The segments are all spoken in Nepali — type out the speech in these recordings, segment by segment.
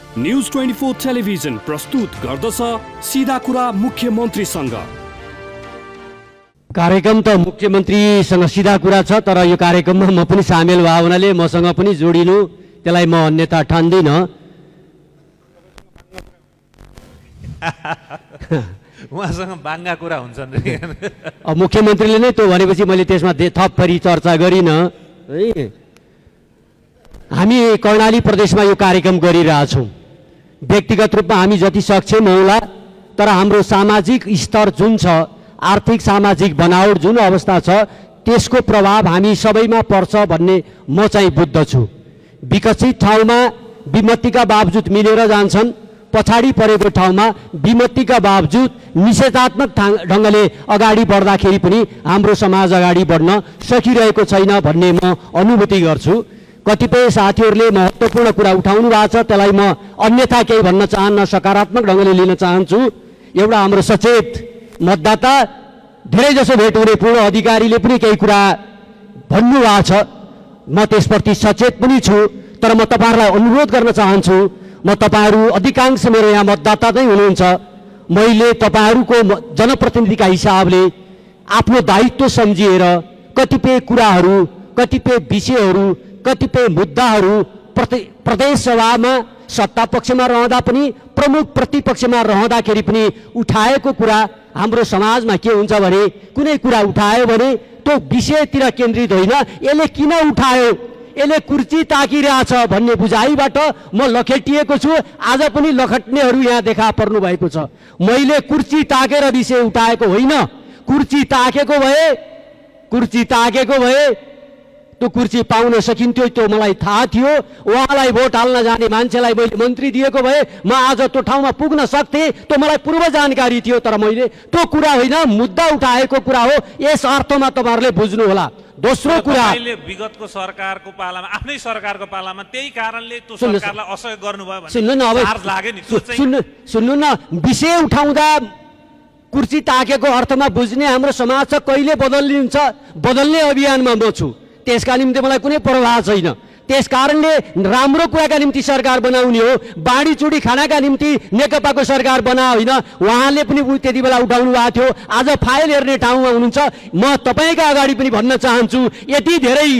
न्यूज 24 टेलिभिजन प्रस्तुत गर्दछ सीधा कुरा मुख्यमन्त्रीसँग। कार्यक्रम त मुख्यमन्त्रीसँग सीधा कुरा छ, तर यो कार्यक्रममा म पनि सामेल भए हुनाले मसँग पनि जोडिनु त्यसलाई म अन्यथा ठान्दिन। उहाँसँग बाङ्गा कुरा हुन्छन् अब मुख्यमन्त्रीले नै त्यो भनेपछि मैले त्यसमा थप फेरि चर्चा गरिन है। हामी कर्णाली प्रदेशमा यो कार्यक्रम गरिरहेछौँ। व्यक्तिगत रूपमा हामी जति सक्षम होला, तर हाम्रो सामाजिक स्तर जुन छ, आर्थिक सामाजिक बनावट जुन अवस्था छ, त्यसको प्रभाव हामी सबैमा पर्छ भन्ने म चाहिँ बुझ्दछु। विकसित ठाउँमा विमतिका बावजुद मिलेर जान्छन्, पछाडि परेको ठाउँमा विमतिका बावजुद निषेधात्मक ढङ्गले अगाडि बढ्दाखेरि पनि हाम्रो समाज अगाडि बढ्न सकिरहेको छैन भन्ने म अनुभूति गर्छु। कतिपय साथीहरूले महत्त्वपूर्ण कुरा उठाउनु भएको छ, त्यसलाई म अन्यथा केही भन्न चाहन्न, सकारात्मक ढङ्गले लिन चाहन्छु। एउटा हाम्रो सचेत मतदाता, धेरै जसो भेट हुने पूर्ण अधिकारीले पनि केही कुरा भन्नुभएको छ, म त्यसप्रति सचेत पनि छु। तर म तपाईँहरूलाई अनुरोध गर्न चाहन्छु, म तपाईँहरू अधिकांश मेरो यहाँ मतदाता नै हुनुहुन्छ, मैले तपाईँहरूको जनप्रतिनिधिका हिसाबले आफ्नो दायित्व सम्झिएर कतिपय कुराहरू, कतिपय विषयहरू, कतिपय मुद्दाहरू प्रदेश सभामा सत्ता पक्षमा रहँदा पनि प्रमुख प्रतिपक्षमा रहँदाखेरि पनि उठाएको कुरा हाम्रो समाजमा के हुन्छ भने, कुनै कुरा उठायो भने त्यो विषयतिर केन्द्रित होइन, यसले किन उठायो, यसले कुर्ची ताकिरहेछ भन्ने बुझाइबाट म लखेटिएको छु। आज पनि लखट्नेहरू यहाँ देखा पर्नु भएको छ। मैले कुर्ची ताकेर विषय उठाएको होइन। कुर्ची ताकेको भए त्यो कुर्ची पाउन सकिन्थ्यो, त्यो मलाई थाहा थियो। उहाँलाई भोट हाल्न जाने मान्छेलाई मैले मन्त्री दिएको भए म आज त्यो ठाउँमा पुग्न सक्थेँ, त्यो मलाई पूर्व जानकारी थियो। तर मैले त्यो कुरा होइन, मुद्दा उठाएको कुरा हो। यस अर्थमा तपाईँहरूले बुझ्नु होला। दोस्रो कुरा, विगतको सरकारको पालामा, आफ्नै सरकारको पालामा त्यही कारणले त्यो सरकारलाई असहयोग गर्नुभयो भने सुन्नु न, अब सुन्नु न, विषय उठाउँदा कुर्सी ताकेको अर्थमा बुझ्ने हाम्रो समाज छ। कहिले बदलिन्छ, बदल्ने अभियानमा म छु, त्यसका निम्ति मलाई कुनै प्रभाव छैन। त्यस कारणले राम्रो कुराका निम्ति सरकार बनाउने हो, बाँडी चुडी खानाका निम्ति नेकपाको सरकार बनायो होइन। उहाँले पनि त्यति बेला उठाउनु भएको थियो। आज फाइल हेर्ने ठाउँमा हुनुहुन्छ। म तपाईँका अगाडि पनि भन्न चाहन्छु, यति धेरै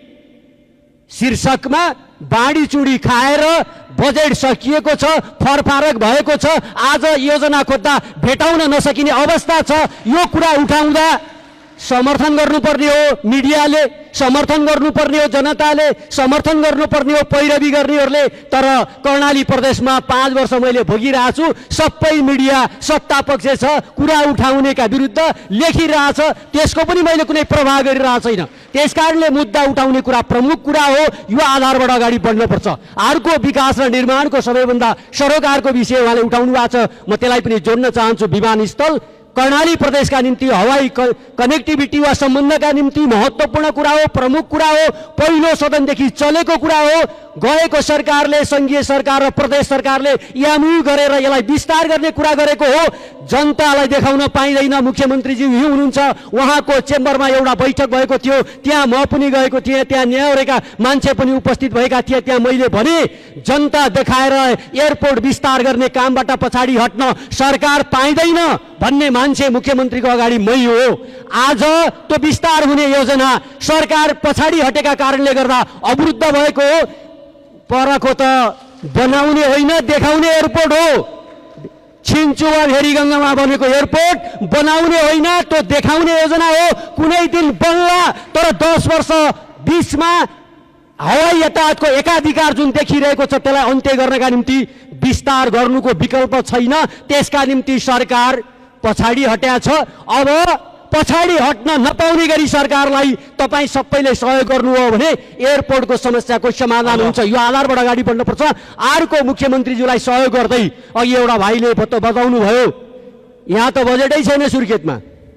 शीर्षकमा बाँडी चुडी खाएर बजेट सकिएको छ, फरफारक भएको छ, आज योजना खोज्दा भेटाउन नसकिने अवस्था छ। यो कुरा उठाउँदा समर्थन गर्नुपर्ने हो मिडियाले, समर्थन गर्नुपर्ने हो जनताले, समर्थन गर्नुपर्ने हो पैरवी गर्नेहरूले। तर कर्णाली प्रदेशमा 5 वर्ष मैले भोगिरहेको छु। सबै मिडिया सत्ता पक्ष छ, कुरा उठाउनेका विरुद्ध लेखिरहेछ, त्यसको पनि मैले कुनै प्रभाव गरिरहेको छैन। त्यसकारणले मुद्दा उठाउने कुरा प्रमुख कुरा हो। यो आधारबाट अगाडि बढ्नुपर्छ। अर्को विकास र निर्माणको सबैभन्दा सरोकारको विषय उहाँले उठाउनु भएको छ, म त्यसलाई पनि जोड्न चाहन्छु। विमानस्थल कर्णाली प्रदेशका निम्ति हवाई कनेक्टिभिटी वा सम्बन्धका निम्ति महत्त्वपूर्ण कुरा हो, प्रमुख कुरा हो, पहिलो सदनदेखि चलेको कुरा हो। गएको सरकारले, सङ्घीय सरकार र प्रदेश सरकारले यामु गरेर यसलाई विस्तार गर्ने कुरा गरेको हो। जनतालाई देखाउन पाइँदैन। मुख्यमन्त्रीजी यहीँ हुनुहुन्छ, उहाँको चेम्बरमा एउटा बैठक भएको थियो, त्यहाँ म पनि गएको थिएँ, त्यहाँ न्यायका मान्छे पनि उपस्थित भएका थिए। त्यहाँ मैले भने जनता देखाएर एयरपोर्ट विस्तार गर्ने कामबाट पछाडि हट्न सरकार पाइँदैन भन्ने मान्छे मुख्यमन्त्रीको अगाडि मै हो। आज त्यो विस्तार हुने योजना सरकार पछाडि हटेका कारणले गर्दा अवरुद्ध भएको हो। परको त बनाउने होइन, देखाउने एयरपोर्ट हो। छिन्चुवा भेरीगङ्गामा बनेको एयरपोर्ट बनाउने होइन, त्यो देखाउने योजना हो। कुनै दिन बन्ला, तर 10 वर्ष बिचमा हवाई यातायातको एकाधिकार जुन देखिरहेको छ त्यसलाई अन्त्य गर्नका निम्ति विस्तार गर्नुको विकल्प छैन। त्यसका निम्ति सरकार पछाडि हट्या छ। अब पछाडि हट्न नपाउने गरी सरकारलाई तपाईँ सबैले सहयोग गर्नु हो भने एयरपोर्टको समस्याको समाधान हुन्छ। यो आधारबाट अगाडि बढ्नुपर्छ। अर्को मुख्यमन्त्रीज्यूलाई सहयोग गर्दै अघि एउटा भाइले बताउनु भयो, यहाँ त बजेटै छैन सुर्खेतमा।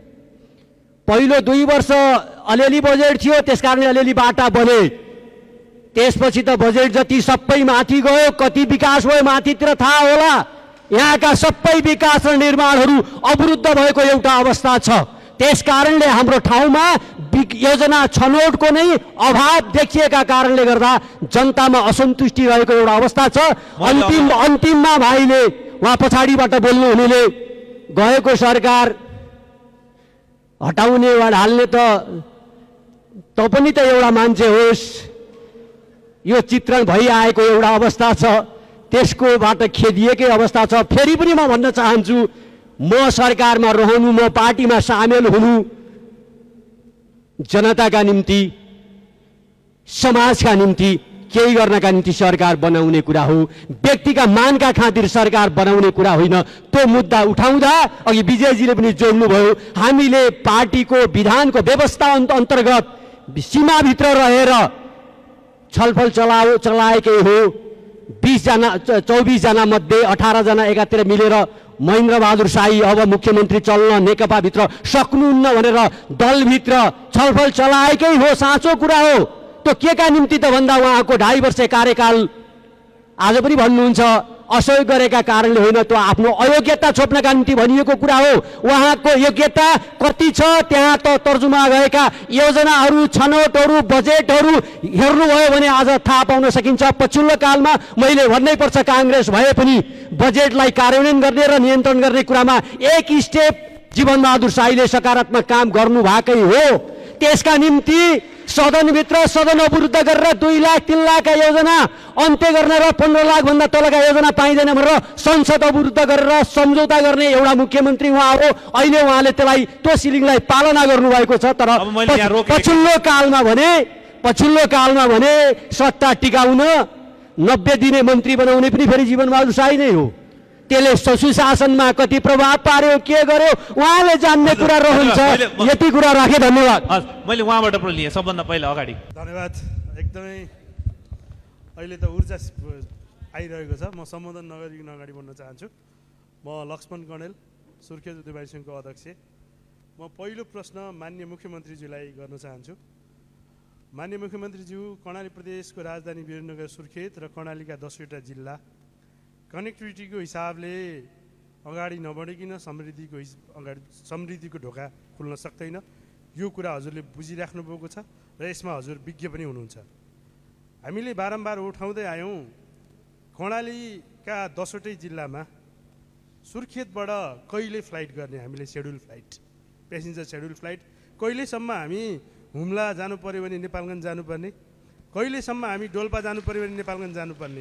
पहिलो 2 वर्ष अलिअलि बजेट थियो, त्यसकारणले अलिअलि बाटा बने। त्यसपछि त बजेट जति सबै माथि गयो, कति विकास भयो माथितिर थाहा होला। यहाँका सबै विकास र निर्माणहरू अवरुद्ध भएको एउटा अवस्था छ। त्यसकारणले हाम्रो ठाउँमा योजना छनौटको नै अभाव देखिएका कारणले गर्दा जनतामा असन्तुष्टि रहेको एउटा अवस्था छ। अन्तिममा भाइले उहाँ पछाडिबाट बोल्नु हुनेले गएको सरकार हटाउने वा ढाल्ने त पनि त एउटा मान्छे होस्, यो चित्रण भइआएको एउटा अवस्था छ, त्यसकोबाट खेदिएकै अवस्था छ। फेरि पनि म भन्न चाहन्छु, म सरकारमा रहनु, म पार्टीमा सामेल हुनु जनताका निम्ति, समाजका निम्ति केही गर्नका निम्ति सरकार बनाउने कुरा हो, व्यक्तिका मानका खातिर सरकार बनाउने कुरा होइन। त्यो मुद्दा उठाउँदा अघि विजयजीले पनि जोड्नुभयो, हामीले पार्टीको विधानको व्यवस्था अन्तर्गत सीमाभित्र रहेर छलफल चलाएकै हो। 24 जना मध्ये 18 जना एकातिर मिलेर महेन्द्र बहादुर शाही अब मुख्यमन्त्री चल्न नेकपाभित्र सक्नुहुन्न भनेर दलभित्र छलफल चलाएकै हो, साँचो कुरा हो। त्यो के का निम्ति त भन्दा उहाँको 2.5 वर्ष कार्यकाल आज पनि भन्नुहुन्छ असहयोग गरेका कारणले होइन, त्यो आफ्नो अयोग्यता छोप्नका निम्ति भनिएको कुरा हो। उहाँको योग्यता कति छ त्यहाँ त तर्जुमा गएका योजनाहरू, छनौटहरू, बजेटहरू हेर्नुभयो भने आज थाहा पाउन सकिन्छ। पछिल्लो कालमा मैले भन्नै पर्छ, काङ्ग्रेस भए पनि बजेटलाई कार्यान्वयन गर्ने र नियन्त्रण गर्ने कुरामा एक स्टेप जीवनबहादुर शाहीले सकारात्मक काम गर्नु भएकै हो। त्यसका निम्ति सदनभित्र सदन अवरुद्ध गरेर 2 लाख 3 लाखका योजना अन्त्य गर्न र 15 लाख भन्दा तलका योजना पाइँदैन भनेर संसद अवरुद्ध गरेर सम्झौता गर्ने एउटा मुख्यमन्त्री उहाँ हो। अहिले उहाँले त्यसलाई त्यो सिलिङलाई पालना गर्नुभएको छ। तर पछिल्लो कालमा भने सत्ता टिकाउन 90 दिने मन्त्री बनाउने पनि फेरि जीवनबहादुर शाही नै हो। त्यसले सुशासनमा कति प्रभाव पार्यो, के गर्यो उहाँले जान्ने कुरा रहन्छ। यति कुरा राखे, धन्यवाद। मैले उहाँबाट पनि लिएँ सबभन्दा पहिला अगाडि। धन्यवाद। एकदमै अहिले त ऊर्जा आइरहेको छ। म सम्बोधन नगरिकन अगाडि बढ्न चाहन्छु। म लक्ष्मण कणेल, सुर्खेत उद्योगवादी सङ्घको अध्यक्ष। म पहिलो प्रश्न माननीय मुख्यमन्त्रीज्यूलाई गर्न चाहन्छु। माननीय मुख्यमन्त्रीज्यू, कर्णाली प्रदेशको राजधानी वीरनगर सुर्खेत र कर्णालीका 10वटा जिल्ला कनेक्टिभिटीको हिसाबले अगाडि नबढिकन समृद्धिको ढोका खुल्न सक्दैन। यो कुरा हजुरले बुझिराख्नु भएको छ र यसमा हजुर विज्ञ पनि हुनुहुन्छ। हामीले बारम्बार उठाउँदै आयौँ, कर्णालीका 10वटै जिल्लामा सुर्खेतबाट कहिले फ्लाइट गर्ने, हामीले schedule flight, passenger schedule flight, कहिलेसम्म हामी हुम्ला जानु पर्यो भने नेपालगञ्ज जानुपर्ने, कहिलेसम्म हामी डोल्पा जानु पर्यो भने नेपालगञ्ज जानुपर्ने।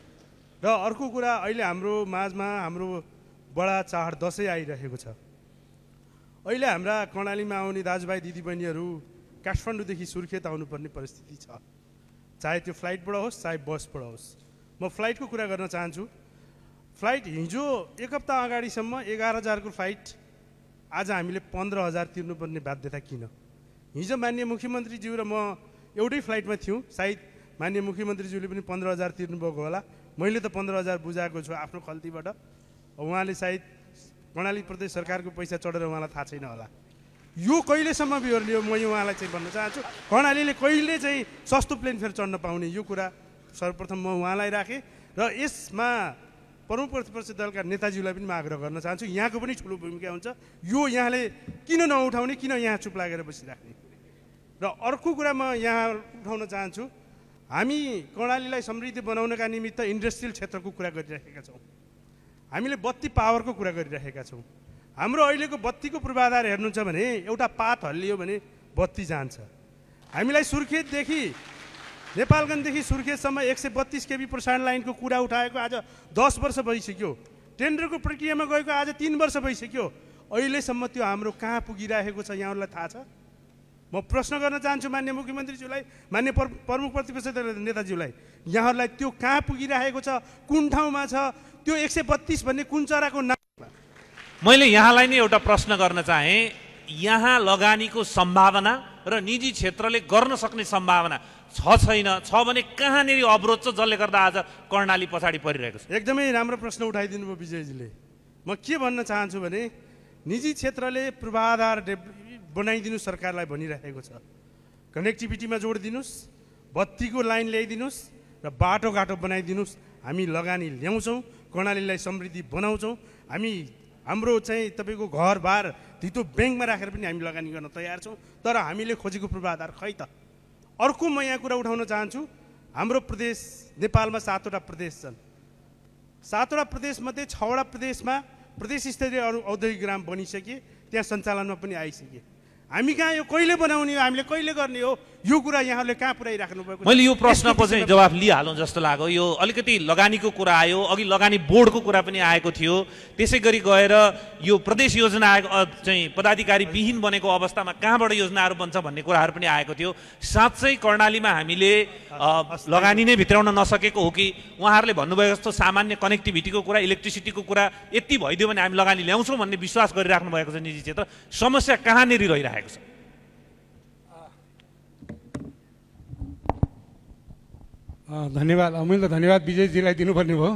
र अर्को कुरा, अहिले हाम्रो माझमा हाम्रो बडा चाड दसैँ आइरहेको छ। अहिले हाम्रा कर्णालीमा आउने दाजुभाइ दिदीबहिनीहरू काठमाडौँदेखि सुर्खेत आउनुपर्ने परिस्थिति छ, चाहे त्यो फ्लाइटबाट होस् चाहे बसबाट होस्। म फ्लाइटको कुरा गर्न चाहन्छु। फ्लाइट हिजो 1 हप्ता अगाडिसम्म 11,000 को फ्लाइट, आज हामीले 15,000 तिर्नुपर्ने बाध्यता किन? हिजो माननीय मुख्यमन्त्रीज्यू र म एउटै फ्लाइटमा थियौँ। सायद माननीय मुख्यमन्त्रीज्यूले पनि 15,000 तिर्नुभएको होला। मैले त 15,000 बुझाएको छु आफ्नो खल्तीबाट। उहाँले सायद कर्णाली प्रदेश सरकारको पैसा चढेर उहाँलाई थाहा छैन होला। यो कहिलेसम्म बिहोर्लियो? म उहाँलाई चाहिँ भन्न चाहन्छु, कर्णालीले कहिले चाहिँ सस्तो प्लेन फेरि चढ्न पाउने, यो कुरा सर्वप्रथम म उहाँलाई राखेँ। र यसमा प्रमुख प्रतिपक्ष दलका नेताजीलाई पनि म आग्रह गर्न चाहन्छु, यहाँको पनि ठुलो भूमिका हुन्छ। यो यहाँले किन नउठाउने, किन यहाँ चुप लागेर बसिराख्ने? र अर्को कुरा म यहाँ उठाउन चाहन्छु, हामी कर्णालीलाई समृद्ध बनाउनका निमित्त इन्डस्ट्रियल क्षेत्रको कुरा गरिरहेका छौँ, हामीले बत्ती पावरको कुरा गरिरहेका छौँ। हाम्रो अहिलेको बत्तीको पूर्वाधार हेर्नुहुन्छ भने एउटा पात हल्लियो भने बत्ती जान्छ। हामीलाई सुर्खेतदेखि नेपालगञ्जदेखि सुर्खेतसम्म 132 केबी प्रसारण लाइनको कुरा उठाएको आज 10 वर्ष भइसक्यो। टेन्डरको प्रक्रियामा गएको आज 3 वर्ष भइसक्यो। अहिलेसम्म त्यो हाम्रो कहाँ पुगिरहेको छ यहाँहरूलाई थाहा छ? म प्रश्न गर्न चाहन्छु माननीय मुख्यमन्त्रीज्यूलाई, माननीय प्रमुख प्रतिपक्ष नेताज्यूलाई, यहाँहरूलाई त्यो कहाँ पुगिरहेको छ, कुन ठाउँमा छ, त्यो 132 भन्ने कुन चराको नाम? मैले यहाँलाई नै एउटा प्रश्न गर्न चाहेँ। यहाँ लगानीको सम्भावना र निजी क्षेत्रले गर्न सक्ने सम्भावना छ छैन? छ भने कहाँनिर अवरोध छ जसले गर्दा आज कर्णाली पछाडि परिरहेको छ? एकदमै राम्रो प्रश्न उठाइदिनु भयो विजयजीले। म के भन्न चाहन्छु भने निजी क्षेत्रले पूर्वाधार बनाइदिनु सरकारलाई भनिरहेको छ। कनेक्टिभिटीमा जोड दिनुहोस्, बत्तीको लाइन ल्याइदिनुहोस् र बाटोघाटो बनाइदिनुहोस्। हामी लगानी ल्याउँछौँ, कर्णालीलाई समृद्धि बनाउँछौँ। हामी हाम्रो चाहिँ तपाईँको घरबार धितो ब्याङ्कमा राखेर पनि हामी लगानी गर्न तयार छौँ। तर हामीले खोजेको पूर्वाधार खै त। अर्को म यहाँ कुरा उठाउन चाहन्छु, हाम्रो प्रदेश नेपालमा 7वटा प्रदेश छन्। 7वटा प्रदेशमध्ये 6वटा प्रदेशमा प्रदेश स्तरीय औद्योगिक ग्राम बनिसके, त्यहाँ सञ्चालनमा पनि आइसके। हामी कहाँ यो कहिले बनाउने हो, हामीले कहिले गर्ने हो, यो कुरा यहाँले कहाँ पुर्याइराख्नु भएको? मैले यो प्रश्नको चाहिँ जवाफ लिइहालौँ जस्तो लाग्यो। यो अलिकति लगानीको कुरा आयो, अघि लगानी बोर्डको कुरा पनि आएको थियो। त्यसै गरी गएर यो प्रदेश योजना चाहिँ पदाधिकारी विहीन बनेको अवस्थामा कहाँबाट योजनाहरू बन्छ भन्ने कुराहरू पनि आएको थियो। साँच्चै कर्णालीमा हामीले लगानी नै भित्राउन नसकेको हो कि उहाँहरूले भन्नुभएको जस्तो सामान्य कनेक्टिभिटीको कुरा, इलेक्ट्रिसिटीको कुरा यति भइदियो भने हामी लगानी ल्याउँछौँ भन्ने विश्वास गरिराख्नु भएको छ निजी क्षेत्र? समस्या कहाँनिर रहिरहेको छ? धन्यवाद। मैले त धन्यवाद विजयजीलाई दिनुपर्ने भयो।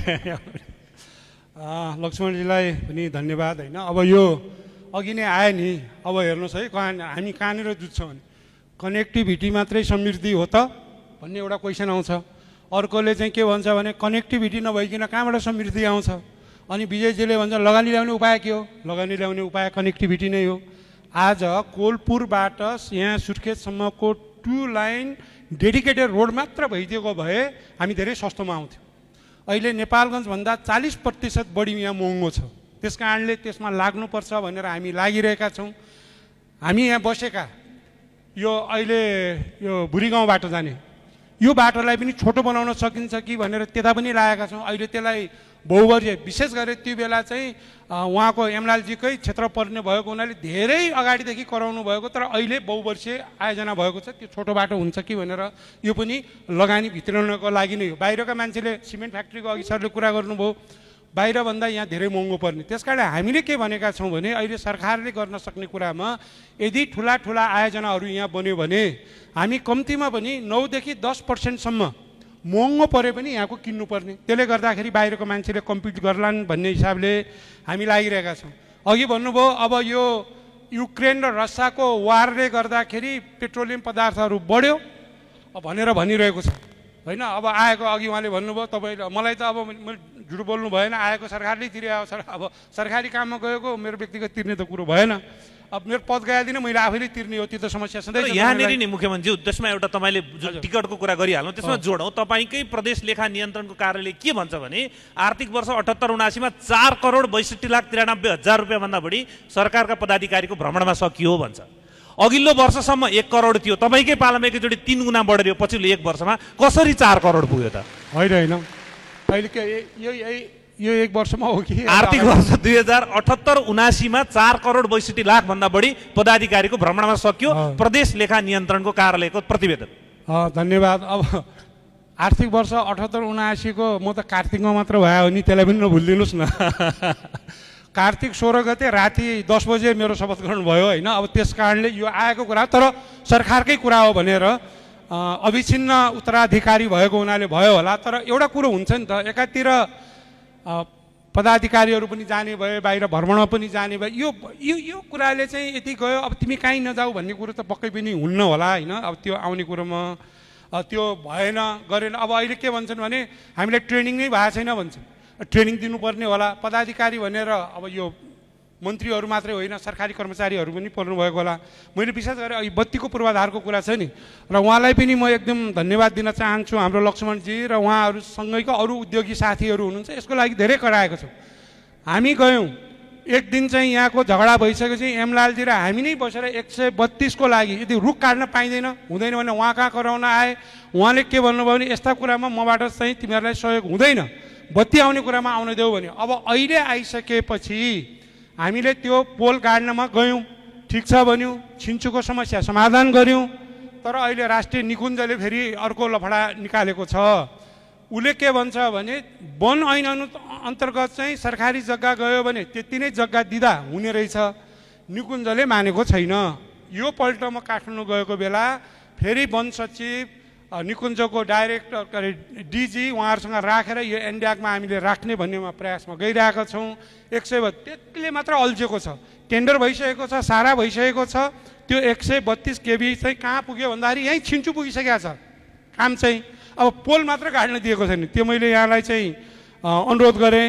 लक्ष्मणजीलाई पनि धन्यवाद होइन। अब यो अघि नै आयो नि, अब हेर्नुहोस् है, हामी कहाँनिर जुत्छौँ भने कनेक्टिभिटी मात्रै समृद्धि हो त भन्ने एउटा क्वेसन आउँछ। अर्कोले चाहिँ के भन्छ भने कनेक्टिभिटी नभइकन कहाँबाट समृद्धि आउँछ? अनि विजयजीले भन्छ लगानी ल्याउने उपाय के हो? लगानी ल्याउने उपाय कनेक्टिभिटी नै हो। आज कोलपुरबाट यहाँ सुर्खेतसम्मको 2 लाइन डेडिकेटेड रोड मात्र भइदिएको भए हामी धेरै सस्तोमा आउँथ्यौँ। अहिले नेपालगञ्जभन्दा 40% बढी यहाँ महँगो छ। त्यस कारणले त्यसमा लाग्नुपर्छ भनेर हामी लागिरहेका छौँ। हामी यहाँ बसेका यो अहिले यो भुरीगाउँ बाटो जाने यो बाटोलाई पनि छोटो बनाउन सकिन्छ कि भनेर त्यता पनि लागेका छौँ। अहिले त्यसलाई बहुवर्षीय, विशेष गरेर त्यो बेला चाहिँ उहाँको एमलालजीकै क्षेत्र पर्ने भएको हुनाले धेरै अगाडिदेखि कराउनु भएको, तर अहिले बहुवर्षीय आयोजना भएको छ। त्यो छोटो बाटो हुन्छ कि भनेर यो पनि लगानी भित्राउनको लागि नै हो। बाहिरका मान्छेले सिमेन्ट फ्याक्ट्रीको अघि सरले कुरा गर्नुभयो, बाहिरभन्दा यहाँ धेरै महँगो पर्ने। त्यसकारण हामीले के भनेका छौँ भने अहिले सरकारले गर्न सक्ने कुरामा यदि ठुला आयोजनाहरू यहाँ बन्यो भने हामी कम्तीमा पनि 9 देखि 10% महँगो परे पनि यहाँको किन्नुपर्ने। त्यसले गर्दाखेरि बाहिरको मान्छेले कम्पिट गर्लान् भन्ने हिसाबले हामी लागिरहेका छौँ। अघि भन्नुभयो अब यो युक्रेन र रसियाको वारले गर्दाखेरि पेट्रोलियम पदार्थहरू बढ्यो भनेर भनिरहेको छ होइन। अब आएको अघि उहाँले भन्नुभयो, तपाईँले मलाई त अब मैले झुट बोल्नु भएन, आएको सरकारले तिर्यो। अब सरकारी काममा गएको मेरो व्यक्तिगत तिर्ने त कुरो भएन। अब मेरो पद गएदिन, मैले आफैले तिर्ने हो, त्यो त समस्या सधैँ। यहाँनिर नि मुख्यमन्त्री त्यसमा एउटा तपाईँले टिकटको कुरा गरिहाल्नु, त्यसमा जोडौँ। तपाईँकै प्रदेश लेखा नियन्त्रणको कार्यालय के भन्छ भने आर्थिक वर्ष 78-79 मा 4,62,93,000 रुपियाँभन्दा बढी सरकारका पदाधिकारीको भ्रमणमा सकियो भन्छ। अघिल्लो वर्षसम्म 1 करोड थियो, तपाईँकै पालामा एकैचोटि 3 गुणा बढ्यो पछिल्लो 1 वर्षमा। कसरी 4 करोड पुग्यो त? होइन अहिले के यो 1 वर्षमा हो कि आर्थिक वर्ष 2078-79 मा 4,62,00,000 भन्दा बढी पदाधिकारीको भ्रमणमा सकियो, प्रदेश लेखा नियन्त्रणको कार्यालयको प्रतिवेदन। धन्यवाद। अब आर्थिक वर्ष 78-79 को म त कार्तिकमा मात्र भयो नि, त्यसलाई पनि नभुलिदिनुहोस् न। कार्तिक 16 गते राति 10 बजे मेरो शपथ ग्रहण भयो होइन। अब त्यस कारणले यो आएको कुरा तर सरकारकै कुरा हो भनेर अविच्छिन्न उत्तराधिकारी भएको हुनाले भयो होला। तर एउटा कुरो हुन्छ नि त, एकातिर पदाधिकारीहरू पनि जाने भए, बाहिर भ्रमणमा पनि जाने भए, यो कुराले चाहिँ यति गयो अब तिमी कहीँ नजाऊ भन्ने कुरो त पक्कै पनि हुन्न होला होइन। अब त्यो आउने कुरोमा त्यो भएन गरेन। अब अहिले के भन्छन् भने हामीलाई ट्रेनिङ नै भएको छैन भन्छन्। ट्रेनिङ दिनुपर्ने होला पदाधिकारी भनेर। अब यो मन्त्रीहरू मात्रै होइन, सरकारी कर्मचारीहरू पनि पर्नुभएको होला। मैले विशेष गरेर अघि बत्तीको पूर्वाधारको कुरा छ नि, र उहाँलाई पनि म एकदम धन्यवाद दिन चाहन्छु, हाम्रो लक्ष्मणजी र उहाँहरूसँगैको अरू उद्योगी साथीहरू हुनुहुन्छ, यसको लागि धेरै कराएको छौँ। हामी गयौँ एक दिन चाहिँ यहाँको झगडा भइसकेपछि एमलालजी र हामी नै बसेर 132 को लागि यदि रुख काट्न पाइँदैन हुँदैन भने उहाँ कहाँ कराउन आए। उहाँले के भन्नुभयो भने यस्ता कुरामा मबाट चाहिँ तिमीहरूलाई सहयोग हुँदैन, बत्ती आउने कुरामा आउन देऊ भन्यो। अब अहिले आइसकेपछि हामीले त्यो पोल गाड्नमा गयौँ, ठिक छ भन्यो, छिन्चुको समस्या समाधान गऱ्यौँ। तर अहिले राष्ट्रिय निकुञ्जले फेरि अर्को लफडा निकालेको छ। उसले के भन्छ भने वन ऐन अन्तर्गत चाहिँ सरकारी जग्गा गयो भने त्यति नै जग्गा दिँदा हुने रहेछ, निकुञ्जले मानेको छैन। यो पल्ट म काठमाडौँ गएको बेला फेरि वन सचिव, निकुञ्जको डाइरेक्टर, डिजी उहाँहरूसँग राखेर यो एनड्यागमा हामीले राख्ने भन्नेमा प्रयासमा गइरहेका छौँ। 132 त्यतिले मात्र अल्झेको छ, टेन्डर भइसकेको छ, सारा भइसकेको छ। त्यो 132 केबी चाहिँ कहाँ पुग्यो भन्दाखेरि यहीँ छिन्चु पुगिसकेको छ काम चाहिँ। अब पोल मात्र गाड्न दिएको छैन। त्यो मैले यहाँलाई चाहिँ अनुरोध गरेँ।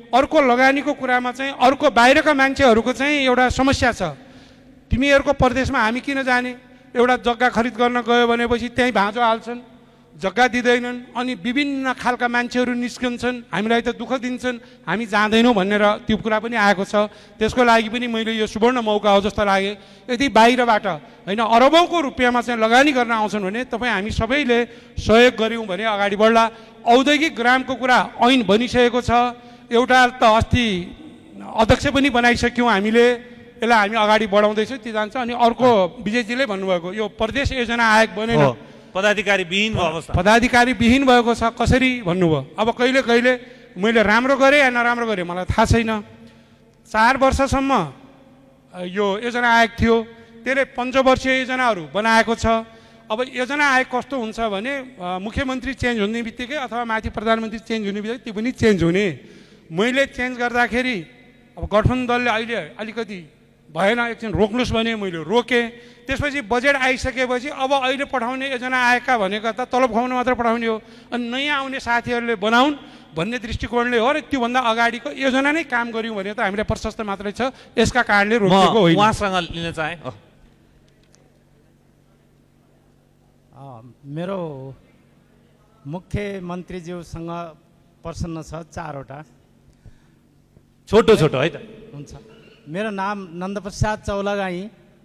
अर्को लगानीको कुरामा चाहिँ अर्को बाहिरका मान्छेहरूको चाहिँ एउटा समस्या छ। तिमीहरूको प्रदेशमा हामी किन जाने? एउटा जग्गा खरिद गर्न गयो भनेपछि त्यहीँ भाँचो हाल्छन्, जग्गा दिँदैनन्, अनि विभिन्न खालका मान्छेहरू निस्कन्छन्, हामीलाई त दुःख दिन्छन्, हामी जाँदैनौँ भनेर त्यो कुरा पनि आएको छ। त्यसको लागि पनि मैले यो सुवर्ण मौका हो जस्तो लागे। यदि बाहिरबाट होइन अरबौँको रुपियाँमा चाहिँ लगानी गर्न आउँछन् भने तपाईँ हामी सबैले सहयोग गऱ्यौँ भने अगाडि बढ्ला। औद्योगिक ग्रामको कुरा ऐन बनिसकेको छ, एउटा त अस्ति अध्यक्ष पनि बनाइसक्यौँ हामीले, यसलाई हामी अगाडि बढाउँदैछौँ, त्यो जान्छ। अनि अर्को विजयजीले भन्नुभएको यो प्रदेश योजना आयोग बनेन, पदाधिकारी विहीन भयो अवस्था, पदाधिकारी विहीन भएको छ, कसरी भन्नुभयो? अब कहिले कहिले मैले राम्रो गरेँ या नराम्रो गरेँ मलाई थाहा छैन। 4 वर्षसम्म यो योजना आयोग थियो, त्यसले पञ्चवर्षीय योजनाहरू बनाएको छ। अब योजना आयोग कस्तो हुन्छ भने मुख्यमन्त्री चेन्ज हुने बित्तिकै अथवा माथि प्रधानमन्त्री चेन्ज हुने बित्तिकै त्यो पनि चेन्ज हुने। मैले चेन्ज गर्दाखेरि अब गठबन्धन दलले अहिले अलिकति भएन, एकछिन रोक्नुहोस् भने मैले रोकेँ। त्यसपछि बजेट आइसकेपछि अब अहिले पठाउने योजना आएका भनेका त तलब खुवाउन मात्र पठाउने हो, अनि नयाँ आउने साथीहरूले बनाउन् भन्ने दृष्टिकोणले हो र त्योभन्दा अगाडिको योजना नै काम गऱ्यौँ भने त हामीलाई प्रशस्त मात्रै छ, यसका कारणले रोकेको होइन। उहाँसँग लिन चाहे। मेरो मुख्यमन्त्रीज्यूसँग प्रश्न छ 4वटा, छोटो छोटो है त हुन्छ। मेरो नाम नन्दप्रसाद चौलागाई,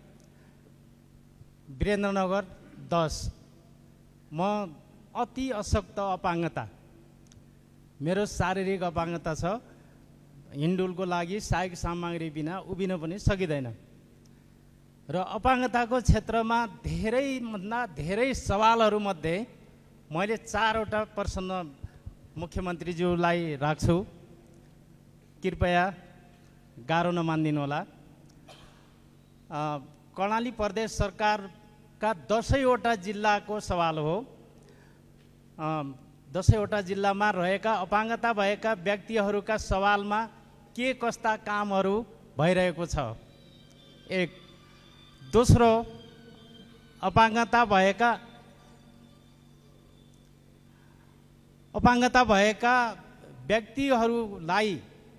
वीरेन्द्रनगर 10। म अति अशक्त अपाङ्गता, मेरो शारीरिक अपाङ्गता छ। हिन्डुलको लागि सहायक सामग्री बिना उभिन पनि सकिँदैन र अपाङ्गताको क्षेत्रमा धेरैभन्दा धेरै सवालहरूमध्ये मैले 4वटा प्रश्न मुख्यमन्त्रीज्यूलाई राख्छु, कृपया गाह्रो नमानिदिनु होला। कर्णाली प्रदेश सरकारका 10वटा जिल्लाको सवाल हो। 10वटा जिल्लामा रहेका अपाङ्गता भएका व्यक्तिहरूका सवालमा के कस्ता कामहरू भइरहेको छ? एक। दोस्रो, अपाङ्गता भएका व्यक्तिहरूलाई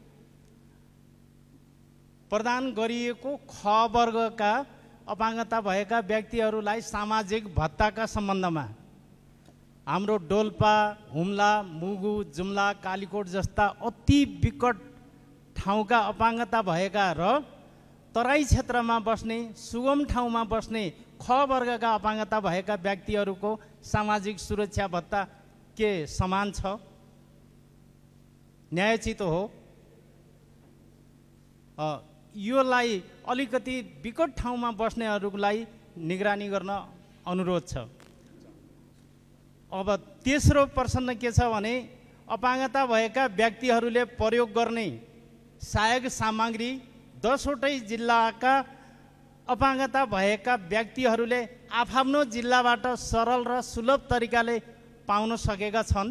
प्रदान गरिएको ख वर्गका अपाङ्गता भएका व्यक्तिहरूलाई सामाजिक भत्ताका सम्बन्धमा हाम्रो डोल्पा, हुम्ला, मुगु, जुम्ला, कालीकोट जस्ता अति विकट ठाउँका अपाङ्गता भएका र तराई क्षेत्रमा बस्ने, सुगम ठाउँमा बस्ने ख वर्गका अपाङ्गता भएका व्यक्तिहरूको सामाजिक सुरक्षा भत्ता के समान छ? न्यायोचित हो? योलाई अलिकति विकट ठाउँमा बस्नेहरूलाई निगरानी गर्न अनुरोध छ। अब तेस्रो प्रश्न के छ भने अपाङ्गता भएका व्यक्तिहरूले प्रयोग गर्ने सहायक सामग्री 10वटै जिल्लाका अपाङ्गता भएका व्यक्तिहरूले आफ्नो जिल्लाबाट सरल र सुलभ तरिकाले पाउन सकेका छन्?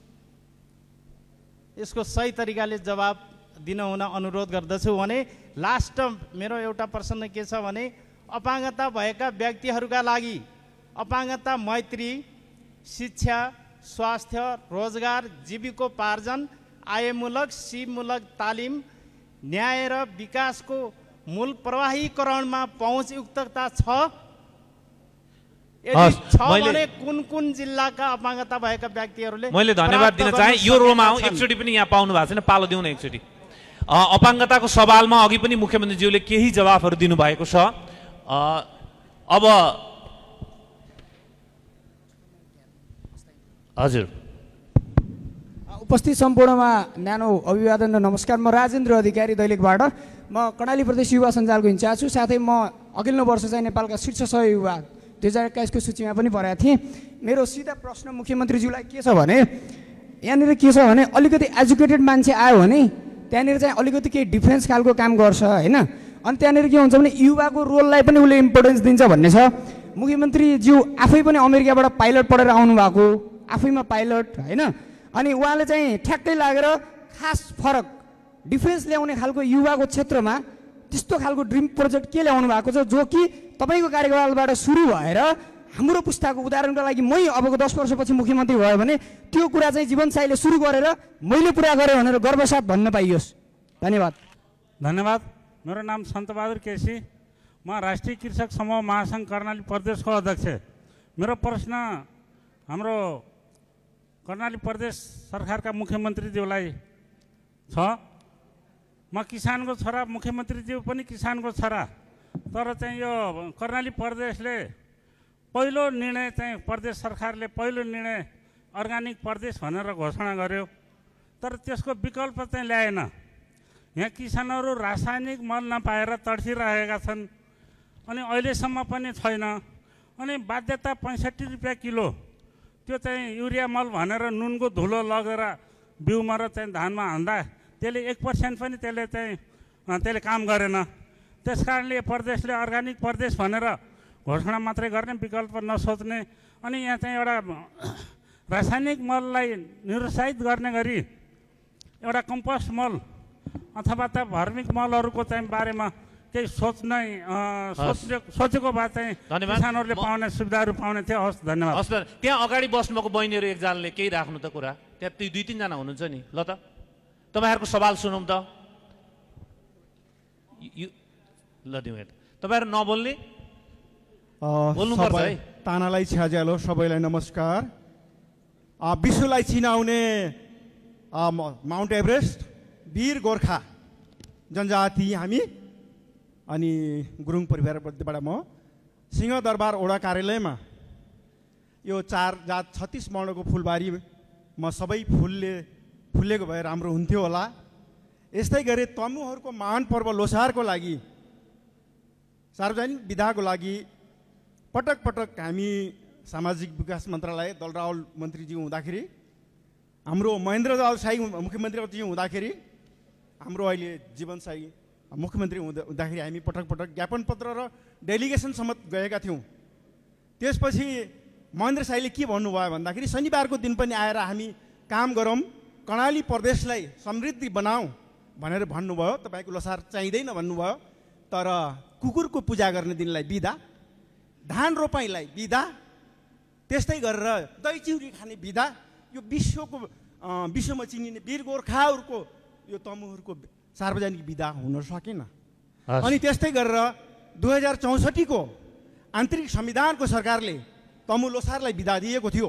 यसको सही तरिकाले जवाब दिन हुन अनुरोध गर्दछु। भने लास्ट मेरो एउटा प्रश्न के छ भने अपाङ्गता भएका व्यक्तिहरूका लागि अपाङ्गता मैत्री, शिक्षा, स्वास्थ्य, रोजगार, जीविकोपार्जन, आयमूलक, सिपमूलक तालिम, न्याय र विकासको मूल प्रवाहीकरणमा पहुँचयुक्तता छ? यदि छ भने कुन जिल्लाका अपाङ्गता भएका व्यक्तिहरूले? मैले धन्यवाद दिन चाहे। यो रोमा आउँ, एकचोटि पनि यहाँ पाउनु भएको छैन, पालो दिउँ न एकचोटि। अपाङ्गताको सवालमा अघि पनि मुख्यमन्त्रीज्यूले केही जवाफहरू दिनुभएको छ। अब हजुर उपस्थित सम्पूर्णमा न्यानो अभिवादन र नमस्कार। म राजेन्द्र अधिकारी दैलेखबाट। म कर्णाली प्रदेश युवा सञ्जालको इन्चार्ज छु। साथै म अघिल्लो वर्ष चाहिँ नेपालका शीर्ष 100 युवा 2021 को सूचीमा पनि परेको थिएँ। मेरो सिधा प्रश्न मुख्यमन्त्रीज्यूलाई के छ भने यहाँनिर के छ भने अलिकति एजुकेटेड मान्छे आयो भने त्यहाँनिर चाहिँ अलिकति केही डिफेन्स खालको काम गर्छ होइन, अनि त्यहाँनिर के हुन्छ भने युवाको रोललाई पनि उसले इम्पोर्टेन्स दिन्छ भन्ने छ। मुख्यमन्त्रीज्यू आफै पनि अमेरिकाबाट पाइलट पढेर आउनुभएको, आफैमा पाइलट होइन, अनि उहाँले चाहिँ ठ्याक्कै लागेर खास फरक डिफेन्स ल्याउने खालको युवाको क्षेत्रमा त्यस्तो खालको ड्रिम प्रोजेक्ट के ल्याउनु भएको छ जो कि तपाईँको कार्यकालबाट सुरु भएर हाम्रो पुस्ताको उदाहरणको लागि मै अबको 10 वर्षपछि मुख्यमन्त्री भयो भने त्यो कुरा चाहिँ जीवनसाईले सुरु गरेर मैले पुरा गरेँ भनेर गर्वसाथ भन्न पाइयोस्। धन्यवाद। धन्यवाद। मेरो नाम सन्तबहादुर केसी, म राष्ट्रिय कृषक समूह महासङ्घ कर्णाली प्रदेशको अध्यक्ष। मेरो प्रश्न हाम्रो कर्णाली प्रदेश सरकारका मुख्यमन्त्रीज्यूलाई छ। म किसानको छोरा, मुख्यमन्त्रीज्यू पनि किसानको छोरा, तर चाहिँ यो कर्णाली प्रदेशले पहिलो निर्णय चाहिँ प्रदेश सरकारले पहिलो निर्णय अर्ग्यानिक प्रदेश भनेर घोषणा गर्यो, तर त्यसको विकल्प चाहिँ ल्याएन। यहाँ किसानहरू रासायनिक मल नपाएर तड्सिरहेका छन् अनि अहिलेसम्म पनि छैन। अनि बाध्यता 65 रुपियाँ किलो त्यो चाहिँ युरिया मल भनेर नुनको धुलो लगेर बिउमा र चाहिँ धानमा हान्दा त्यसले 1% पनि त्यसले काम गरेन। त्यस कारणले प्रदेशले अर्ग्यानिक प्रदेश भनेर घोषणा मात्रै गर्ने, विकल्प नसोच्ने अनि यहाँ चाहिँ एउटा रासायनिक मललाई निरुत्साहित गर्ने गरी एउटा कम्पोस्ट मल अथवा त भर्मिक मलहरूको चाहिँ बारेमा केही सोचेको भए चाहिँ किसानहरूले पाउने सुविधाहरू पाउने थियो। हस्, धन्यवाद। हस्, त्यहाँ अगाडि बस्नुभएको बहिनीहरू एकजनाले केही राख्नु त कुरा, त्यहाँ 2-3 जना हुनुहुन्छ नि। ल त तपाईँहरूको सवाल सुनौँ त। ल दिउँ हेर्नु, तपाईँहरू नबोल्ने बोल्नुपर्छ है। तानालाई छ्याज्यालो सबैलाई नमस्कार। विश्वलाई चिनाउने माउन्ट एभरेस्ट वीर गोर्खा जनजाति हामी अनि गुरुङ परिवारबाट म सिंहदरबार ओडा कार्यालयमा यो 4 जात 36 वर्णको फुलबारीमा सबै फुलेको भए राम्रो हुन्थ्यो होला। यस्तै गरी तमुहरूको महान पर्व लोसारको लागि सार्वजनिक विधाको लागि पटक पटक हामी सामाजिक विकास मन्त्रालय दलरावल मन्त्रीजी हुँदाखेरि, हाम्रो महेन्द्र दाल साई मुख्यमन्त्रीजी हुँदाखेरि, हाम्रो अहिले जीवन साई मुख्यमन्त्री हुँदाखेरि हामी पटक पटक ज्ञापन पत्र र डेलिगेसन समेत गएका थियौँ। त्यसपछि महेन्द्र साईले के भन्नुभयो भन्दाखेरि शनिबारको दिन पनि आएर हामी काम गरौँ, कर्णाली प्रदेशलाई समृद्धि बनाऊ भनेर भन्नुभयो। तपाईँको लोसार चाहिँदैन भन्नुभयो, तर कुकुरको पूजा गर्ने दिनलाई बिदा, धान रोपाइँलाई बिदा, त्यस्तै गरेर दही चिउरी खाने बिदा, यो विश्वमा चिनिने वीर गोर्खाहरूको यो तमुहरूको सार्वजनिक बिदा हुन सकेन। अनि त्यस्तै गरेर 2064को आन्तरिक संविधानको सरकारले तमु लोसारलाई बिदा दिएको थियो।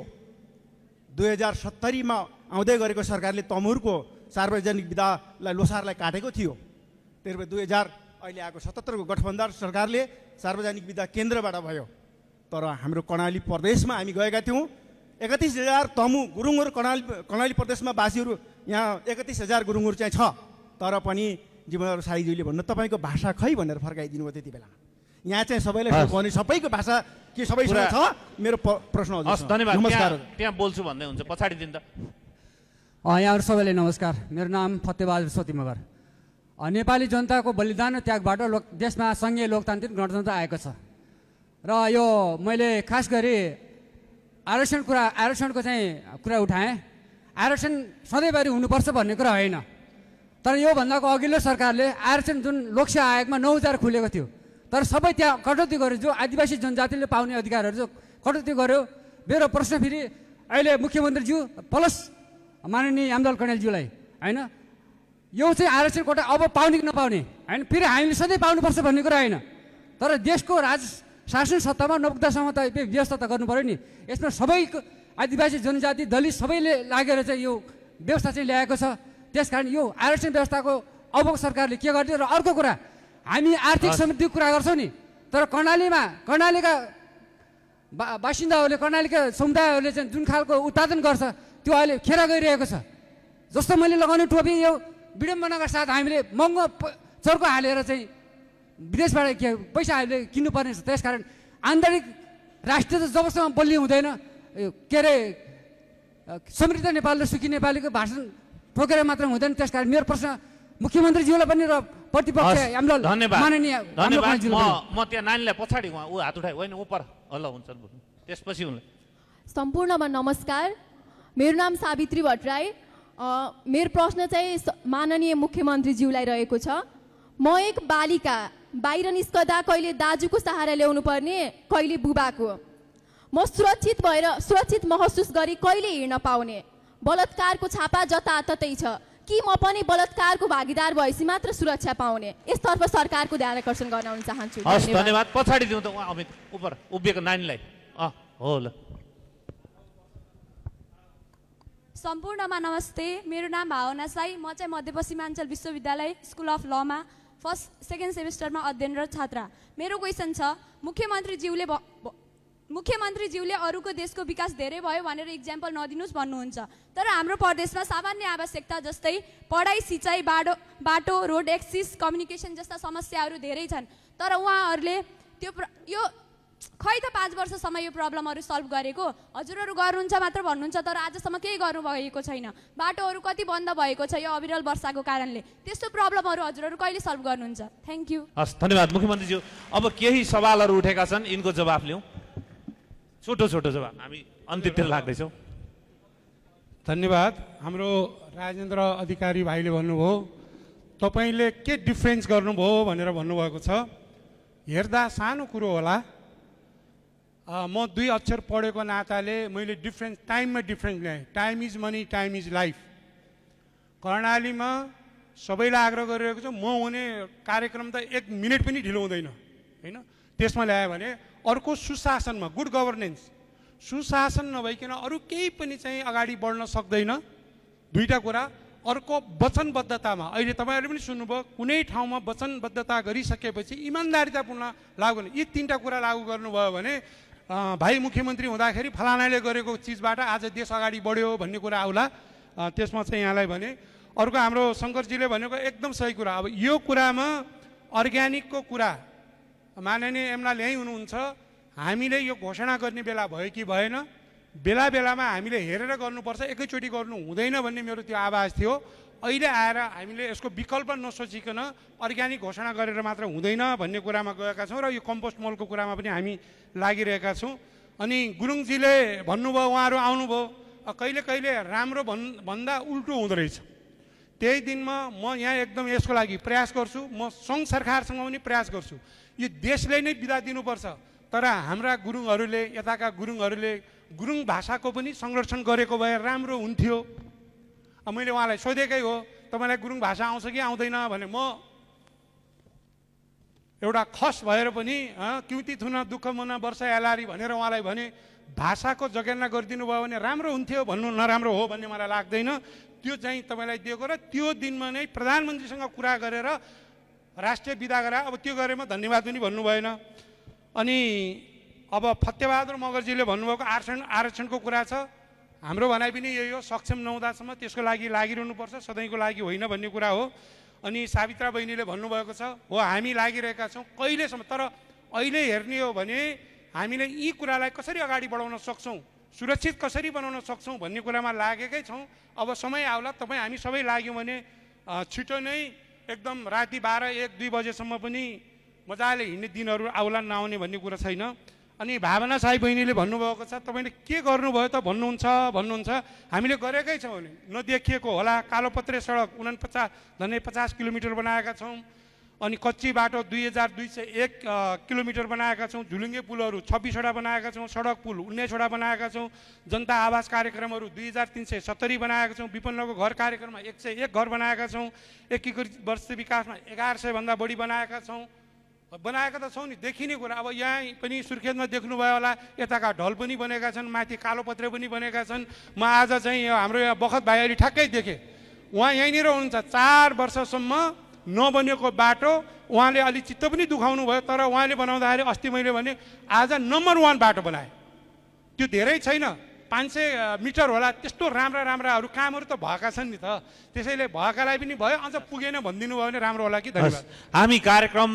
2070मा आउँदै गरेको सरकारले तमुहरूको सार्वजनिक बिदालाई लोसारलाई काटेको थियो। त्यसपछि 2000 अहिले आएको 77को गठबन्धन सरकारले सार्वजनिक बिदा केन्द्रबाट भयो। तर हाम्रो कर्णाली प्रदेशमा हामी गएका थियौँ, 31,000 तमु गुरुङहरू कर्णाली प्रदेशमा बासीहरू, यहाँ 31,000 गुरुङहरू चाहिँ छ, तर पनि जीवनहरू साईजीले भन्नु तपाईँको भाषा खै भनेर फर्काइदिनु भयो। त्यति बेला यहाँ चाहिँ सबैलाई भने सबैको भाषा के सबैसँग छ। मेरो प्रश्न हजुर। धन्यवाद। नमस्कार। त्यहाँ बोल्छु भन्दै हुन्छ, पछाडि दिन त। यहाँहरू सबैलाई नमस्कार। मेरो नाम फतेबहादुर सोती मगर। नेपाली जनताको बलिदान र त्यागबाट देशमा सङ्घीय लोकतान्त्रिक गणतन्त्र आएको छ र यो मैले खास गरी आरक्षणको चाहिँ कुरा उठाएँ। आरक्षण सधैँभरि हुनुपर्छ भन्ने कुरा होइन, तर योभन्दाको अघिल्लो सरकारले आरक्षण जुन लोकसेवा आयोगमा 9,000 खुलेको थियो, तर सबै त्यहाँ कटौती गर्यो। जो आदिवासी जनजातिले पाउने अधिकारहरू जो कटौती गर्यो। मेरो प्रश्न फेरि अहिले मुख्यमन्त्रीज्यू प्लस माननीय यामदल कणेलज्यूलाई होइन, यो चाहिँ आरक्षण कोटा अब पाउने कि नपाउने होइन, फेरि हामीले सधैँ पाउनुपर्छ भन्ने कुरा होइन, तर देशको शासन सत्तामा नपुग्दासम्म त व्यवस्था त गर्नु पऱ्यो नि। यसमा सबैको आदिवासी जनजाति दलित सबैले लागेर चाहिँ यो व्यवस्था चाहिँ ल्याएको छ। त्यसकारण यो आरक्षण व्यवस्थाको अबको सरकारले के गरिदियो। र अर्को कुरा, हामी आर्थिक समृद्धिको कुरा गर्छौँ नि, तर कर्णालीका बासिन्दाहरूले कर्णालीका समुदायहरूले चाहिँ जुन खालको उत्पादन गर्छ त्यो अहिले खेर गइरहेको छ। जस्तो मैले लगाउने टोपी यो विडम्बनाका साथ हामीले महँगो चर्को हालेर चाहिँ विदेशबाट पैसा हामीले किन्नुपर्ने छ। त्यसकारण आन्तरिक राष्ट्रिय त जबसम्म बलियो हुँदैन, के अरे समृद्ध नेपाल र सुखी नेपालीको भाषण ठोकेर मात्र हुँदैन। त्यसकारण मेरो प्रश्न मुख्यमन्त्रीज्यूलाई पनि र प्रतिपक्ष माननीय म त्यहाँ नानीलाई पछाडि ऊ हात उठाए होइन ऊ पर हल्ला हुन्छ त्यसपछि उनलाई। सम्पूर्णमा नमस्कार। मेरो नाम सावित्री भट्टराई। मेरो प्रश्न चाहिँ माननीय मुख्यमन्त्रीज्यूलाई रहेको छ। म एक बालिका, बाहिर निस्कदा कहिले दाजुको सहारा ल्याउनु पर्ने, कहिले बुबाको। म सुरक्षित भएर सुरक्षित महसुस गरी कहिले हिँड्न पाउने? बलात्कारको छापा जताततै छ कि म पनि बलात्कारको भागीदार भएपछि मात्र सुरक्षा पाउने? यसतर्फ सरकारको ध्यान आकर्षण गर्न चाहन्छु। हस्, धन्यवाद। पछाडि दिउँ त उहाँ अमित उपर उभिएको नानीलाई। हो ल। सम्पूर्णमा नमस्ते। मेरो नाम भावना साई। म चाहिँ मध्यपश्चिमाञ्चल विश्वविद्यालय स्कुल अफ लमा सेकेन्ड सेमेस्टरमा अध्ययनरत छात्रा। मेरो क्वेसन छ, मुख्यमन्त्रीज्यूले अरूको देशको विकास धेरै भयो भनेर इक्जाम्पल नदिनुहोस् भन्नुहुन्छ, तर हाम्रो प्रदेशमा सामान्य आवश्यकता जस्तै पढाइ, सिँचाइ, बाटो, रोड एक्सिस, कम्युनिकेसन जस्ता समस्याहरू धेरै छन्। तर उहाँहरूले यो खै त 5 वर्षसम्म यो प्रब्लमहरू सल्भ गरेको? हजुरहरू गर्नुहुन्छ मात्र भन्नुहुन्छ, तर आजसम्म केही गर्नुभएको छैन। बाटोहरू कति बन्द भएको छ यो अविरल वर्षाको कारणले। त्यस्तो प्रब्लमहरू हजुरहरू कहिले सल्भ गर्नुहुन्छ? Thank you. हस्, धन्यवाद मुख्यमन्त्रीज्यू। अब केही सवालहरू उठेका छन्, यिनको जवाफ लिउँ। छोटो छोटो जवाब, हामी अन्तिमतिर लाग्दैछौँ। धन्यवाद। हाम्रो राजेन्द्र अधिकारी भाइले भन्नुभयो तपाईँले के डिफ्रेन्स गर्नुभयो भनेर भन्नुभएको छ। हेर्दा सानो कुरो होला, म 2 अक्षर पढेको नाताले मैले टाइममा डिफ्रेन्स ल्याएँ। Time is money, time is life. कर्णालीमा सबैलाई आग्रह गरिरहेको छु, म हुने कार्यक्रम त 1 मिनट पनि ढिलो हुँदैन होइन। त्यसमा ल्यायो भने अर्को सुशासनमा, गुड गभर्नेन्स, सुशासन नभइकन अरू केही पनि चाहिँ अगाडि बढ्न सक्दैन। 2टा कुरा। अर्को वचनबद्धतामा, अहिले तपाईँहरूले पनि सुन्नुभयो, कुनै ठाउँमा वचनबद्धता गरिसकेपछि इमान्दारितापूर्ण लागु गर्ने। यी 3टा कुरा लागू गर्नुभयो भने भाइ मुख्यमन्त्री हुँदाखेरि फलानाले गरेको चिजबाट आज देश अगाडि बढ्यो भन्ने कुरा आउला। त्यसमा चाहिँ यहाँलाई भने अर्को हाम्रो शङ्करजीले भनेको एकदम सही कुरा। अब यो कुरामा अर्ग्यानिकको कुरा माननीय एमला ल्याइ हुनुहुन्छ। हामीले यो घोषणा गर्ने बेला भयो कि भएन? बेला बेलामा हामीले हेरेर गर्नुपर्छ, एकैचोटि गर्नु हुँदैन भन्ने मेरो त्यो आवाज थियो। अहिले आएर हामीले यसको विकल्प नसोचिकन अर्ग्यानिक घोषणा गरेर मात्र हुँदैन भन्ने कुरामा गएका छौँ र यो कम्पोस्ट मलको कुरामा पनि हामी लागिरहेका छौँ। अनि गुरुङजीले भन्नुभयो, उहाँहरू आउनुभयो, कहिले कहिले राम्रो भन्दा उल्टो हुँदो रहेछ। त्यही दिनमा म यहाँ एकदम यसको लागि प्रयास गर्छु। म सङ्घ सरकारसँग पनि प्रयास गर्छु। यो देशले नै बिदा दिनुपर्छ, तर हाम्रा गुरुङहरूले, यताका गुरुङहरूले गुरुङ भाषाको पनि संरक्षण गरेको भए राम्रो हुन्थ्यो। मैले उहाँलाई सोधेकै हो, तपाईँलाई गुरुङ भाषा आउँछ कि आउँदैन भने म एउटा खस भएर पनि क्युति थुन दुःख मुना वर्ष एलारी भनेर उहाँलाई भने भाषाको जगेर्ना गरिदिनु भयो भने राम्रो हुन्थ्यो। भन्नु नराम्रो हो भन्ने मलाई लाग्दैन। त्यो चाहिँ तपाईँलाई दिएको र त्यो दिनमा नै प्रधानमन्त्रीसँग कुरा गरेर राष्ट्रिय विदा गराए। अब त्यो गरेमा धन्यवाद पनि भन्नु भएन। अनि अब फतेबहादुर मगरजीले भन्नुभएको आरक्षणको कुरा छ। हाम्रो भनाइ पनि यही हो, सक्षम नहुँदासम्म त्यसको लागि लागिरहनुपर्छ, सधैँको लागि होइन भन्ने कुरा हो। अनि सावित्रा बहिनीले भन्नुभएको छ, हो हामी लागिरहेका छौँ कहिलेसम्म। तर अहिले हेर्ने हो भने हामीले यी कुरालाई कसरी अगाडि बढाउन सक्छौँ, सुरक्षित कसरी बनाउन सक्छौँ भन्ने कुरामा लागेकै छौँ। अब समय आउला, तपाईँ हामी सबै लाग्यौँ भने छिटो नै एकदम राति 12-1-2 बजेसम्म पनि मजाले हिँड्ने दिनहरू आउला, नआउने भन्ने कुरा छैन। अनि भावना साई बहिनीले भन्नुभएको छ, तपाईँले के गर्नुभयो त भन्नुहुन्छ। हामीले गरेकै छौँ भने नदेखिएको होला। कालोपत्रे सडक 49 किलोमिटर बनाएका छौँ। अनि कच्ची बाटो 2201 किलोमिटर बनाएका छौँ। झुलुङ्गे पुलहरू 26वटा बनाएका छौँ। सडक पुल 19वटा बनाएका छौँ। जनता आवास कार्यक्रमहरू 2370 बनाएका छौँ। विपन्नको घर कार्यक्रममा 101 घर बनाएका छौँ। एकीकृत वस्तु विकासमा 1100 भन्दा बढी बनाएका छौँ। बनाएका त छौँ नि, देखिने कुरा। अब यहाँ पनि सुर्खेतमा देख्नुभयो होला, यताका ढल पनि बनेका छन्, माथि कालोपत्रे पनि बनेका छन्। म आज चाहिँ हाम्रो यहाँ बखत भाइ अहिले ठ्याक्कै देखेँ, उहाँ यहीँनिर हुनुहुन्छ। 4 वर्षसम्म नबनेको बाटो उहाँले अलि चित्त पनि दुखाउनु भयो, तर उहाँले बनाउँदाखेरि अस्ति मैले भने आज नम्बर 1 बाटो बनाए। त्यो धेरै छैन, 500 मिटर होला। त्यस्तो राम्राहरू कामहरू त भएका छन् नि त। त्यसैले भएकालाई पनि भयो, अझ पुगेन भनिदिनु भयो भने राम्रो होला कि। धन्यवाद। हामी कार्यक्रम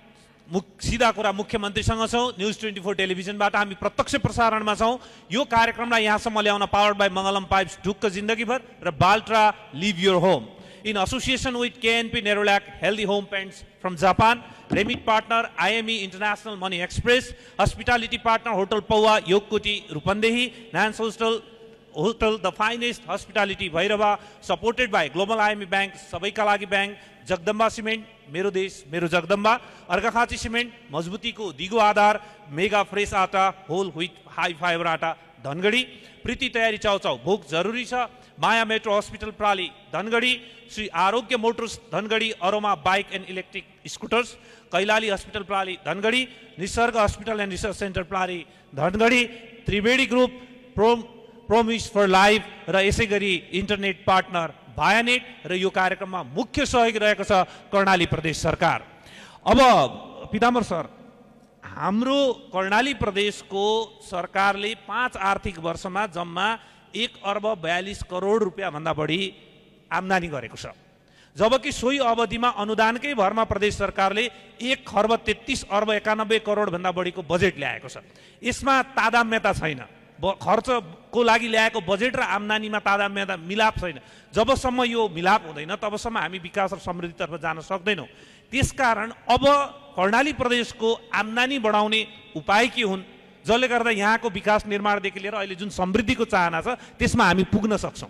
सिधा कुरा मुख्यमन्त्रीसँग छौँ। न्युज 24 टेलिभिजनबाट हामी प्रत्यक्ष प्रसारणमा छौँ। यो कार्यक्रमलाई यहाँसम्म ल्याउन पावर्ड बाई मङ्गलम पाइप्स, ढुक्क जिन्दगीभर र बाल्ट्रा live your home in association with KNP Nerolac Healthy Home Paints from Japan, Remit partner IME International Money Express, hospitality partner Hotel Paua Yokkoti Rupandehi, Nance Hostel hotel the finest hospitality Bhairawa, supported by global IMF bank, सबैका लागि ब्याङ्क, जगदम्बा सिमेन्ट, मेरो देश मेरो जगदम्बा, अर्घाखाँची सिमेन्ट, मजबुतीको दिगो आधार, मेगा फ्रेस आटा, होल व्हिट हाई फाइबर आटा, धनगढी, प्रीति तयारी चाउचाउ भोक जरुरी छ, माया मेट्रो हस्पिटल प्राली Dhangadhi, Shri Arogya motors Dhangadhi, aroma bike and electric scooters, Kailali hospital प्राली Dhangadhi, Nisarga hospital and research centre प्राली Dhangadhi, Triveni group, promise for life र यसै गरी इन्टरनेट पार्टनर भायानेट र यो कार्यक्रममा मुख्य सहयोगी रहेको छ कर्णाली प्रदेश सरकार। अब पिताम्बर सर, हाम्रो कर्णाली प्रदेशको सरकारले 5 आर्थिक वर्षमा जम्मा 1,42 करोड रुपियाँ भन्दा बढी आम्दानी गरेको छ, जबकि सोही अवधिमा अनुदानकै भरमा प्रदेश सरकारले 1,33,91 करोड भन्दा बढीको बजेट ल्याएको छ। यसमा तादात्म्यता छैन, खर्चको लागि ल्याएको बजेट र आम्दानीमा तादात्म्यता मिलाप छैन। जबसम्म यो मिलाप हुँदैन तबसम्म हामी विकास र समृद्धितर्फ जान सक्दैनौँ। त्यसकारण अब कर्णाली प्रदेशको आम्दानी बढाउने उपाय के हुन्, जसले गर्दा यहाँको विकास निर्माणदेखि लिएर अहिले जुन समृद्धिको चाहना छ त्यसमा हामी पुग्न सक्छौँ?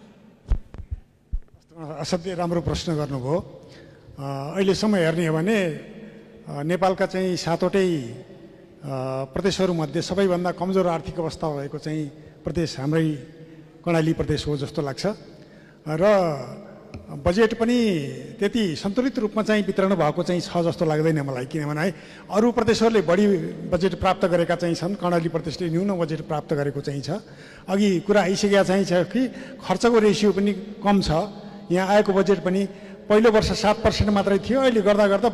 असाध्यै राम्रो प्रश्न गर्नुभयो। अहिलेसम्म हेर्ने हो भने नेपालका चाहिँ 7वटै प्रदेशहरूमध्ये सबैभन्दा कमजोर आर्थिक अवस्था भएको चाहिँ प्रदेश हाम्रै कर्णाली प्रदेश हो जस्तो लाग्छ र बजेट पनि त्यति सन्तुलित रूपमा चाहिँ वितरण भएको चाहिँ छ जस्तो लाग्दैन मलाई, किनभने अरू प्रदेशहरूले बढी बजेट प्राप्त गरेका चाहिँ छन्, कर्णाली प्रदेशले न्यून बजेट प्राप्त गरेको चाहिँ छ। अघि कुरा आइसकेका चाहिँ छ कि खर्चको रेसियो पनि कम छ, यहाँ आएको बजेट पनि पहिलो वर्ष 7% मात्रै थियो, अहिले गर्दा गर्दा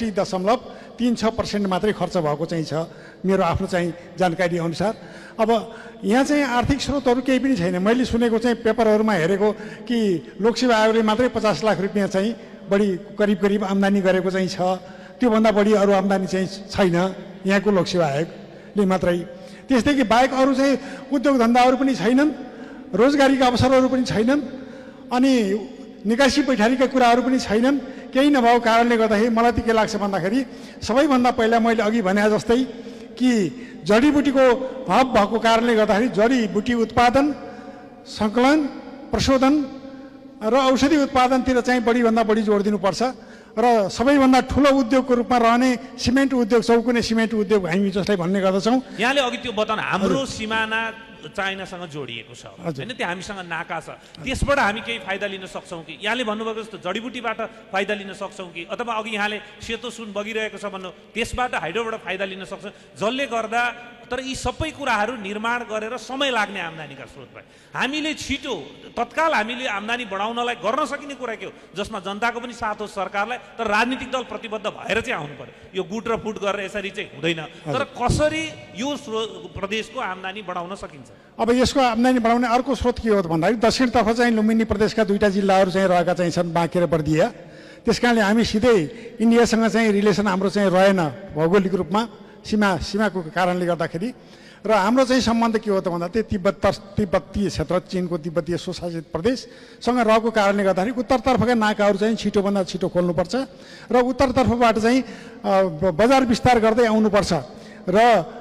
62.36% मात्रै खर्च भएको चाहिँ छ मेरो आफ्नो चाहिँ जानकारी अनुसार। अब यहाँ चाहिँ आर्थिक स्रोतहरू केही पनि छैन। मैले सुनेको चाहिँ पेपरहरूमा हेरेको कि लोकसेवा आयोगले मात्रै 50 लाख रुपियाँ चाहिँ बढी करिब करिब आम्दानी गरेको चाहिँ छ, त्योभन्दा बढी अरू आम्दानी चाहिँ छैन यहाँको लोकसेवा आयोगले मात्रै। त्यसदेखि बाहेक अरू चाहिँ उद्योग धन्दाहरू पनि छैनन्, रोजगारीका अवसरहरू पनि छैनन्, अनि निकासी पैठारीका कुराहरू पनि छैनन्। केही नभएको कारणले गर्दाखेरि मलाई त के लाग्छ भन्दाखेरि सबैभन्दा पहिला मैले अघि भने जस्तै कि जडीबुटीको हब भएको कारणले गर्दाखेरि जडीबुटी उत्पादन, सङ्कलन, प्रशोधन र औषधि उत्पादनतिर चाहिँ बढीभन्दा बढी जोड दिनुपर्छ र सबैभन्दा ठुलो उद्योगको रूपमा रहने सिमेन्ट उद्योग, चौकुने सिमेन्ट उद्योग हामी जसलाई भन्ने गर्दछौँ। यहाँले अघि त्यो बताउनु, हाम्रो सिमाना चाइनासँग जोडिएको छ होइन, त्यो हामीसँग नाका छ, त्यसबाट हामी केही फाइदा लिन सक्छौँ कि? यहाँले भन्नुभएको जस्तो जडीबुटीबाट फाइदा लिन सक्छौँ कि, अथवा अघि यहाँले सेतो सुन बगिरहेको छ भन्नु त्यसबाट हाइड्रोबाट फाइदा लिन सक्छौँ, जसले गर्दा तर यी सबै कुराहरू निर्माण गरेर समय लाग्ने आम्दानीका स्रोत भए हामीले छिटो तत्काल हामीले आम्दानी बढाउनलाई गर्न सकिने कुरा के हो, जसमा जनताको पनि साथ होस् सरकारलाई, तर राजनीतिक दल प्रतिबद्ध भएर चाहिँ आउनु पर्यो। यो गुट र फुट गरेर यसरी चाहिँ हुँदैन। तर कसरी यो प्रदेशको आम्दानी बढाउन सकिन्छ? अब यसको आम्दानी बढाउने अर्को स्रोत के हो भन्दाखेरि दक्षिणतर्फ चाहिँ लुम्बिनी प्रदेशका 2टा जिल्लाहरू चाहिँ रहेका चाहिँ छन्, बाँके र बर्दिया। त्यस कारणले हामी सिधै इन्डियासँग चाहिँ रिलेसन हाम्रो चाहिँ रहेन भौगोलिक रूपमा, सीमाको कारणले गर्दाखेरि। र हाम्रो चाहिँ सम्बन्ध के हो त भन्दा चाहिँ तिब्बतीय क्षेत्र, चीनको तिब्बतीय स्वशासित प्रदेशसँग रहेको कारणले गर्दाखेरि उत्तरतर्फका नाकाहरू चाहिँ छिटोभन्दा छिटो खोल्नुपर्छ र उत्तरतर्फबाट चाहिँ बजार विस्तार गर्दै आउनुपर्छ। र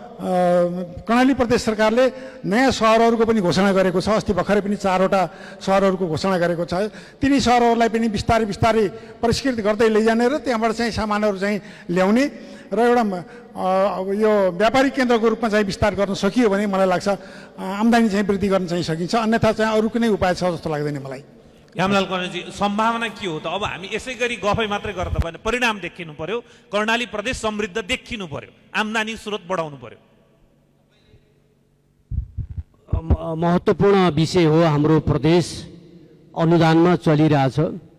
कर्णाली प्रदेश सरकारले नयाँ सहरहरूको पनि घोषणा गरेको छ, अस्ति भर्खरै पनि 4वटा सहरहरूको घोषणा गरेको छ। तिनी सहरहरूलाई पनि बिस्तारै बिस्तारै परिष्कृत गर्दै लैजाने र त्यहाँबाट चाहिँ सामानहरू चाहिँ ल्याउने र एउटा यो व्यापारिक केन्द्रको रूपमा चाहिँ विस्तार गर्न सकियो भने मलाई लाग्छ आम्दानी चाहिँ वृद्धि गर्न चाहिँ सकिन्छ, अन्यथा चाहिँ अरू कुनै उपाय छ जस्तो लाग्दैन मलाई। यामलाल कर्णेजी, सम्भावना के हो त? अब हामी यसै गरी गफै मात्रै गर्दा भएन, परिणाम देखिनु पर्यो, कर्णाली प्रदेश समृद्ध देखिनु पर्यो, आम्दानी स्रोत बढाउनु पर्यो। महत्त्वपूर्ण विषय हो, हाम्रो प्रदेश अनुदानमा चलिरहेछ।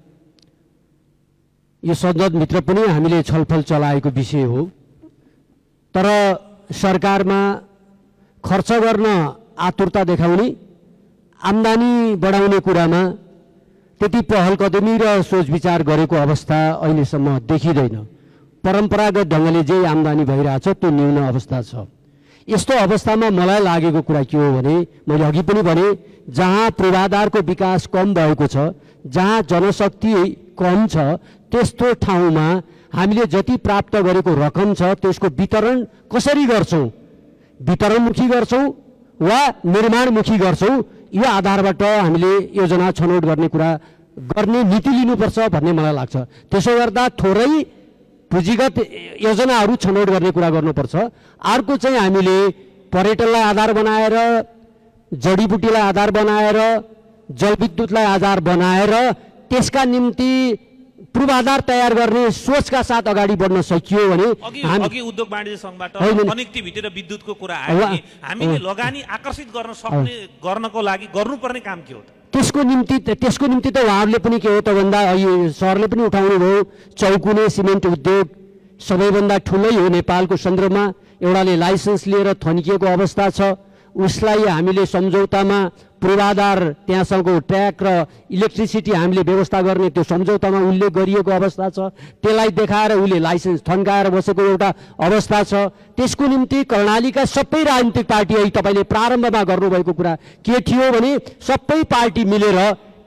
यो संसदभित्र पनि हामीले छलफल चलाएको विषय हो, तर सरकारमा खर्च गर्न आतुरता देखाउने, आम्दानी बढाउने कुरामा त्यति पहल कदमी र सोच विचार गरेको अवस्था अहिलेसम्म देखिँदैन। परम्परागत ढङ्गले जे आम्दानी भइरहेछ त्यो न्यून अवस्था छ। यस्तो अवस्थामा मलाई लागेको कुरा के हो भने, मैले अघि पनि भने, जहाँ पूर्वाधारको विकास कम भएको छ, जहाँ जनशक्ति कम छ, त्यस्तो ठाउँमा हामीले जति प्राप्त गरेको रकम छ त्यसको वितरण कसरी गर्छौँ, वितरणमुखी गर्छौँ वा निर्माणमुखी गर्छौँ, यो आधारबाट हामीले योजना छनौट गर्ने कुरा गर्ने नीति लिनुपर्छ भन्ने मलाई लाग्छ। त्यसो गर्दा थोरै पुँजीगत योजनाहरू छनौट गर्ने कुरा गर्नुपर्छ। अर्को चाहिँ हामीले पर्यटनलाई आधार बनाएर, जडीबुटीलाई आधार बनाएर, जलविद्युतलाई आधार बनाएर त्यसका निम्ति पूर्वाधार तयार गर्ने सोचका साथ अगाडि बढ्न सकियो भने अघि उद्योग वाणिज्य संघबाट कनेक्टिभिटी र विद्युतको कुरा आयो भने हामीले लगानी आकर्षित गर्न सक्ने गर्नको लागि गर्नुपर्ने काम के हो त? त्यसको निम्ति त उहाँहरूले पनि के हो त भन्दा अहिले सरले पनि उठाउनु भयो, चौकुने सिमेन्ट उद्योग सबैभन्दा ठुलै हो नेपालको सन्दर्भमा। एउटाले लाइसेन्स लिएर थन्किएको अवस्था छ, उसलाई हामीले सम्झौतामा पूर्वाधार त्यहाँसँगको ट्र्याक र इलेक्ट्रिसिटी हामीले व्यवस्था गर्ने त्यो सम्झौतामा उल्लेख गरिएको अवस्था छ। त्यसलाई देखाएर उसले लाइसेन्स थन्काएर बसेको एउटा अवस्था छ। त्यसको निम्ति कर्णालीका सबै राजनीतिक पार्टी अहिले तपाईँले प्रारम्भमा गर्नुभएको कुरा के थियो भने सबै पार्टी मिलेर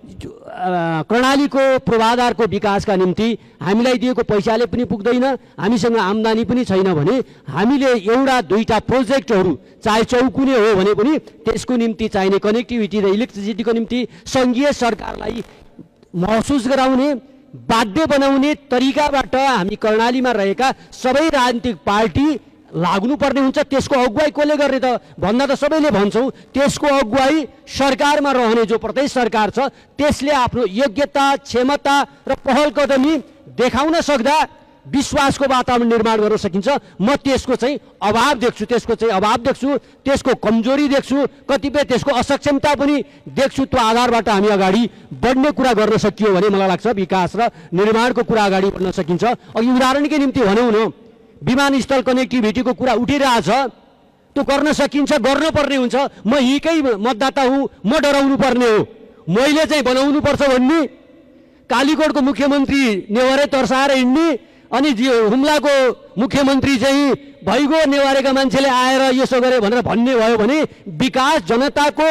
कर्णालीको पूर्वाधारको विकासका निम्ति हामीलाई दिएको पैसाले पनि पुग्दैन, हामीसँग आम्दानी पनि छैन भने हामीले एउटा दुईटा प्रोजेक्टहरू चाहे चौकुने हो भने पनि त्यसको निम्ति चाहिने कनेक्टिभिटी र इलेक्ट्रिसिटीको निम्ति सङ्घीय सरकारलाई महसुस गराउने, बाध्य बनाउने तरिकाबाट हामी कर्णालीमा रहेका सबै राजनीतिक पार्टी लाग्नुपर्ने हुन्छ। त्यसको अगुवाई कसले गर्ने त भन्दा त सबैले भन्छौँ, त्यसको अगुवाई सरकारमा रहने जो प्रदेश सरकार छ त्यसले आफ्नो योग्यता, क्षमता र पहल कदमी देखाउन सक्दा विश्वासको वातावरण निर्माण गर्न सकिन्छ। म त्यसको चाहिँ अभाव देख्छु, त्यसको कमजोरी देख्छु, कतिपय त्यसको असक्षमता पनि देख्छु। त्यो आधारबाट हामी अगाडि बढ्ने कुरा गर्न सकियो भने मलाई लाग्छ विकास र निर्माणको कुरा अगाडि बढ्न सकिन्छ। अघि उदाहरणकै निम्ति भनौँ न, विमानस्थल कनेक्टिभिटीको कुरा उठिरहेछ, त्यो गर्न सकिन्छ, गर्नुपर्ने हुन्छ। म यहीकै मतदाता हुँ, म डराउनु पर्ने हो, मैले चाहिँ बनाउनु पर्छ भन्ने, कालीकोटको मुख्यमन्त्री नेवारै तर्साएर हिँड्ने अनि हुम्लाको मुख्यमन्त्री चाहिँ भइगयो नेवारेका मान्छेले आएर यसो गरे भनेर भन्ने भयो भने विकास जनताको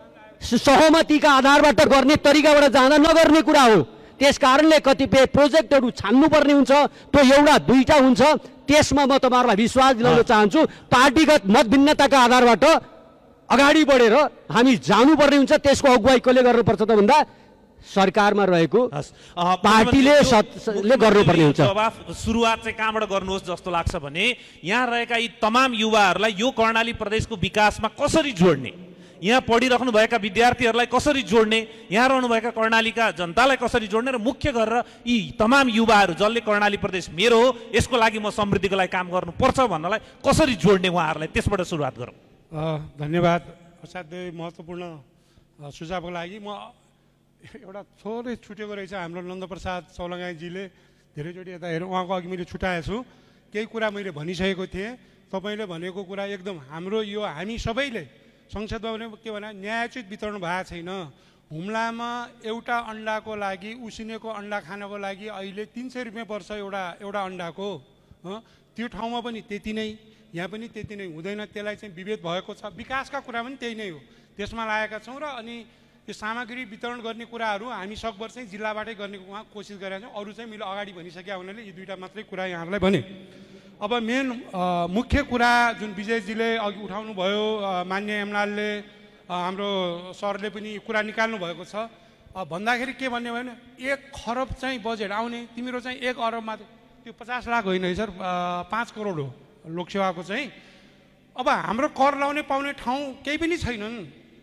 सहमतिका आधारबाट गर्ने तरिकाबाट जाँदा नगर्ने कुरा हो। त्यस कारणले कतिपय प्रोजेक्टहरू छान्नुपर्ने हुन्छ, त्यो एउटा दुईटा हुन्छ। त्यसमा म तपाईँहरूलाई विश्वास दिलाउन चाहन्छु, पार्टीगत मतभिन्नताका आधारबाट अगाडि बढेर हामी जानुपर्ने हुन्छ। त्यसको अगुवाई कसले गर्नुपर्छ त भन्दा सरकारमा रहेको पार्टीले गर्नुपर्ने हुन्छ। सुरुवात चाहिँ कहाँबाट गर्नुहोस् जस्तो लाग्छ भने यहाँ रहेका यी तमाम युवाहरूलाई यो कर्णाली प्रदेशको विकासमा कसरी जोड्ने, यहाँ पढिराख्नु भएका विद्यार्थीहरूलाई कसरी जोड्ने, यहाँ रहनुभएका कर्णालीका जनतालाई कसरी जोड्ने र मुख्य गरेर यी तमाम युवाहरू जसले कर्णाली प्रदेश मेरो हो यसको लागि म समृद्धिको लागि काम गर्नुपर्छ भन्नलाई कसरी जोड्ने उहाँहरूलाई, त्यसबाट सुरुवात गरौँ। धन्यवाद। असाध्यै महत्त्वपूर्ण सुझावको लागि। म एउटा थोरै छुटेको रहेछ, हाम्रो नन्दप्रसाद चौलगाईजीले धेरैचोटि यता हेरौँ, उहाँको अघि मैले छुट्याएको छु, केही कुरा मैले भनिसकेको थिएँ। तपाईँले भनेको कुरा एकदम हाम्रो यो हामी सबैले संसदमा भने के भने न्यायोचित वितरण भएको छैन। हुम्लामा एउटा अन्डाको लागि, उसिनेको अन्डा खानको लागि अहिले 300 रुपियाँ पर्छ एउटा अन्डाको। त्यो ठाउँमा पनि त्यति नै, यहाँ पनि त्यति नै हुँदैन। त्यसलाई चाहिँ विभेद भएको छ। विकासका कुरा पनि त्यही नै हो, त्यसमा लागेका छौँ। र अनि यो सामग्री वितरण गर्ने कुराहरू हामी सकभर चाहिँ जिल्लाबाटै गर्ने कोसिस गरेका छौँ। अरू चाहिँ मैले अगाडि भनिसकेका हुनाले यी दुईवटा मात्रै कुरा यहाँहरूलाई भने। अब मेन मुख्य कुरा जुन विजयजीले अघि उठाउनु भयो, मान्य एमनालले हाम्रो सरले पनि कुरा निकाल्नु भएको छ। भन्दाखेरि के भन्ने भयो भने 1 खरब चाहिँ बजेट आउने, तिम्रो चाहिँ 1 अरब मात्रै, त्यो 50 लाख होइन है सर, 5 करोड हो लोकसेवाको चाहिँ। अब हाम्रो कर लाउने पाउने ठाउँ केही पनि छैनन्।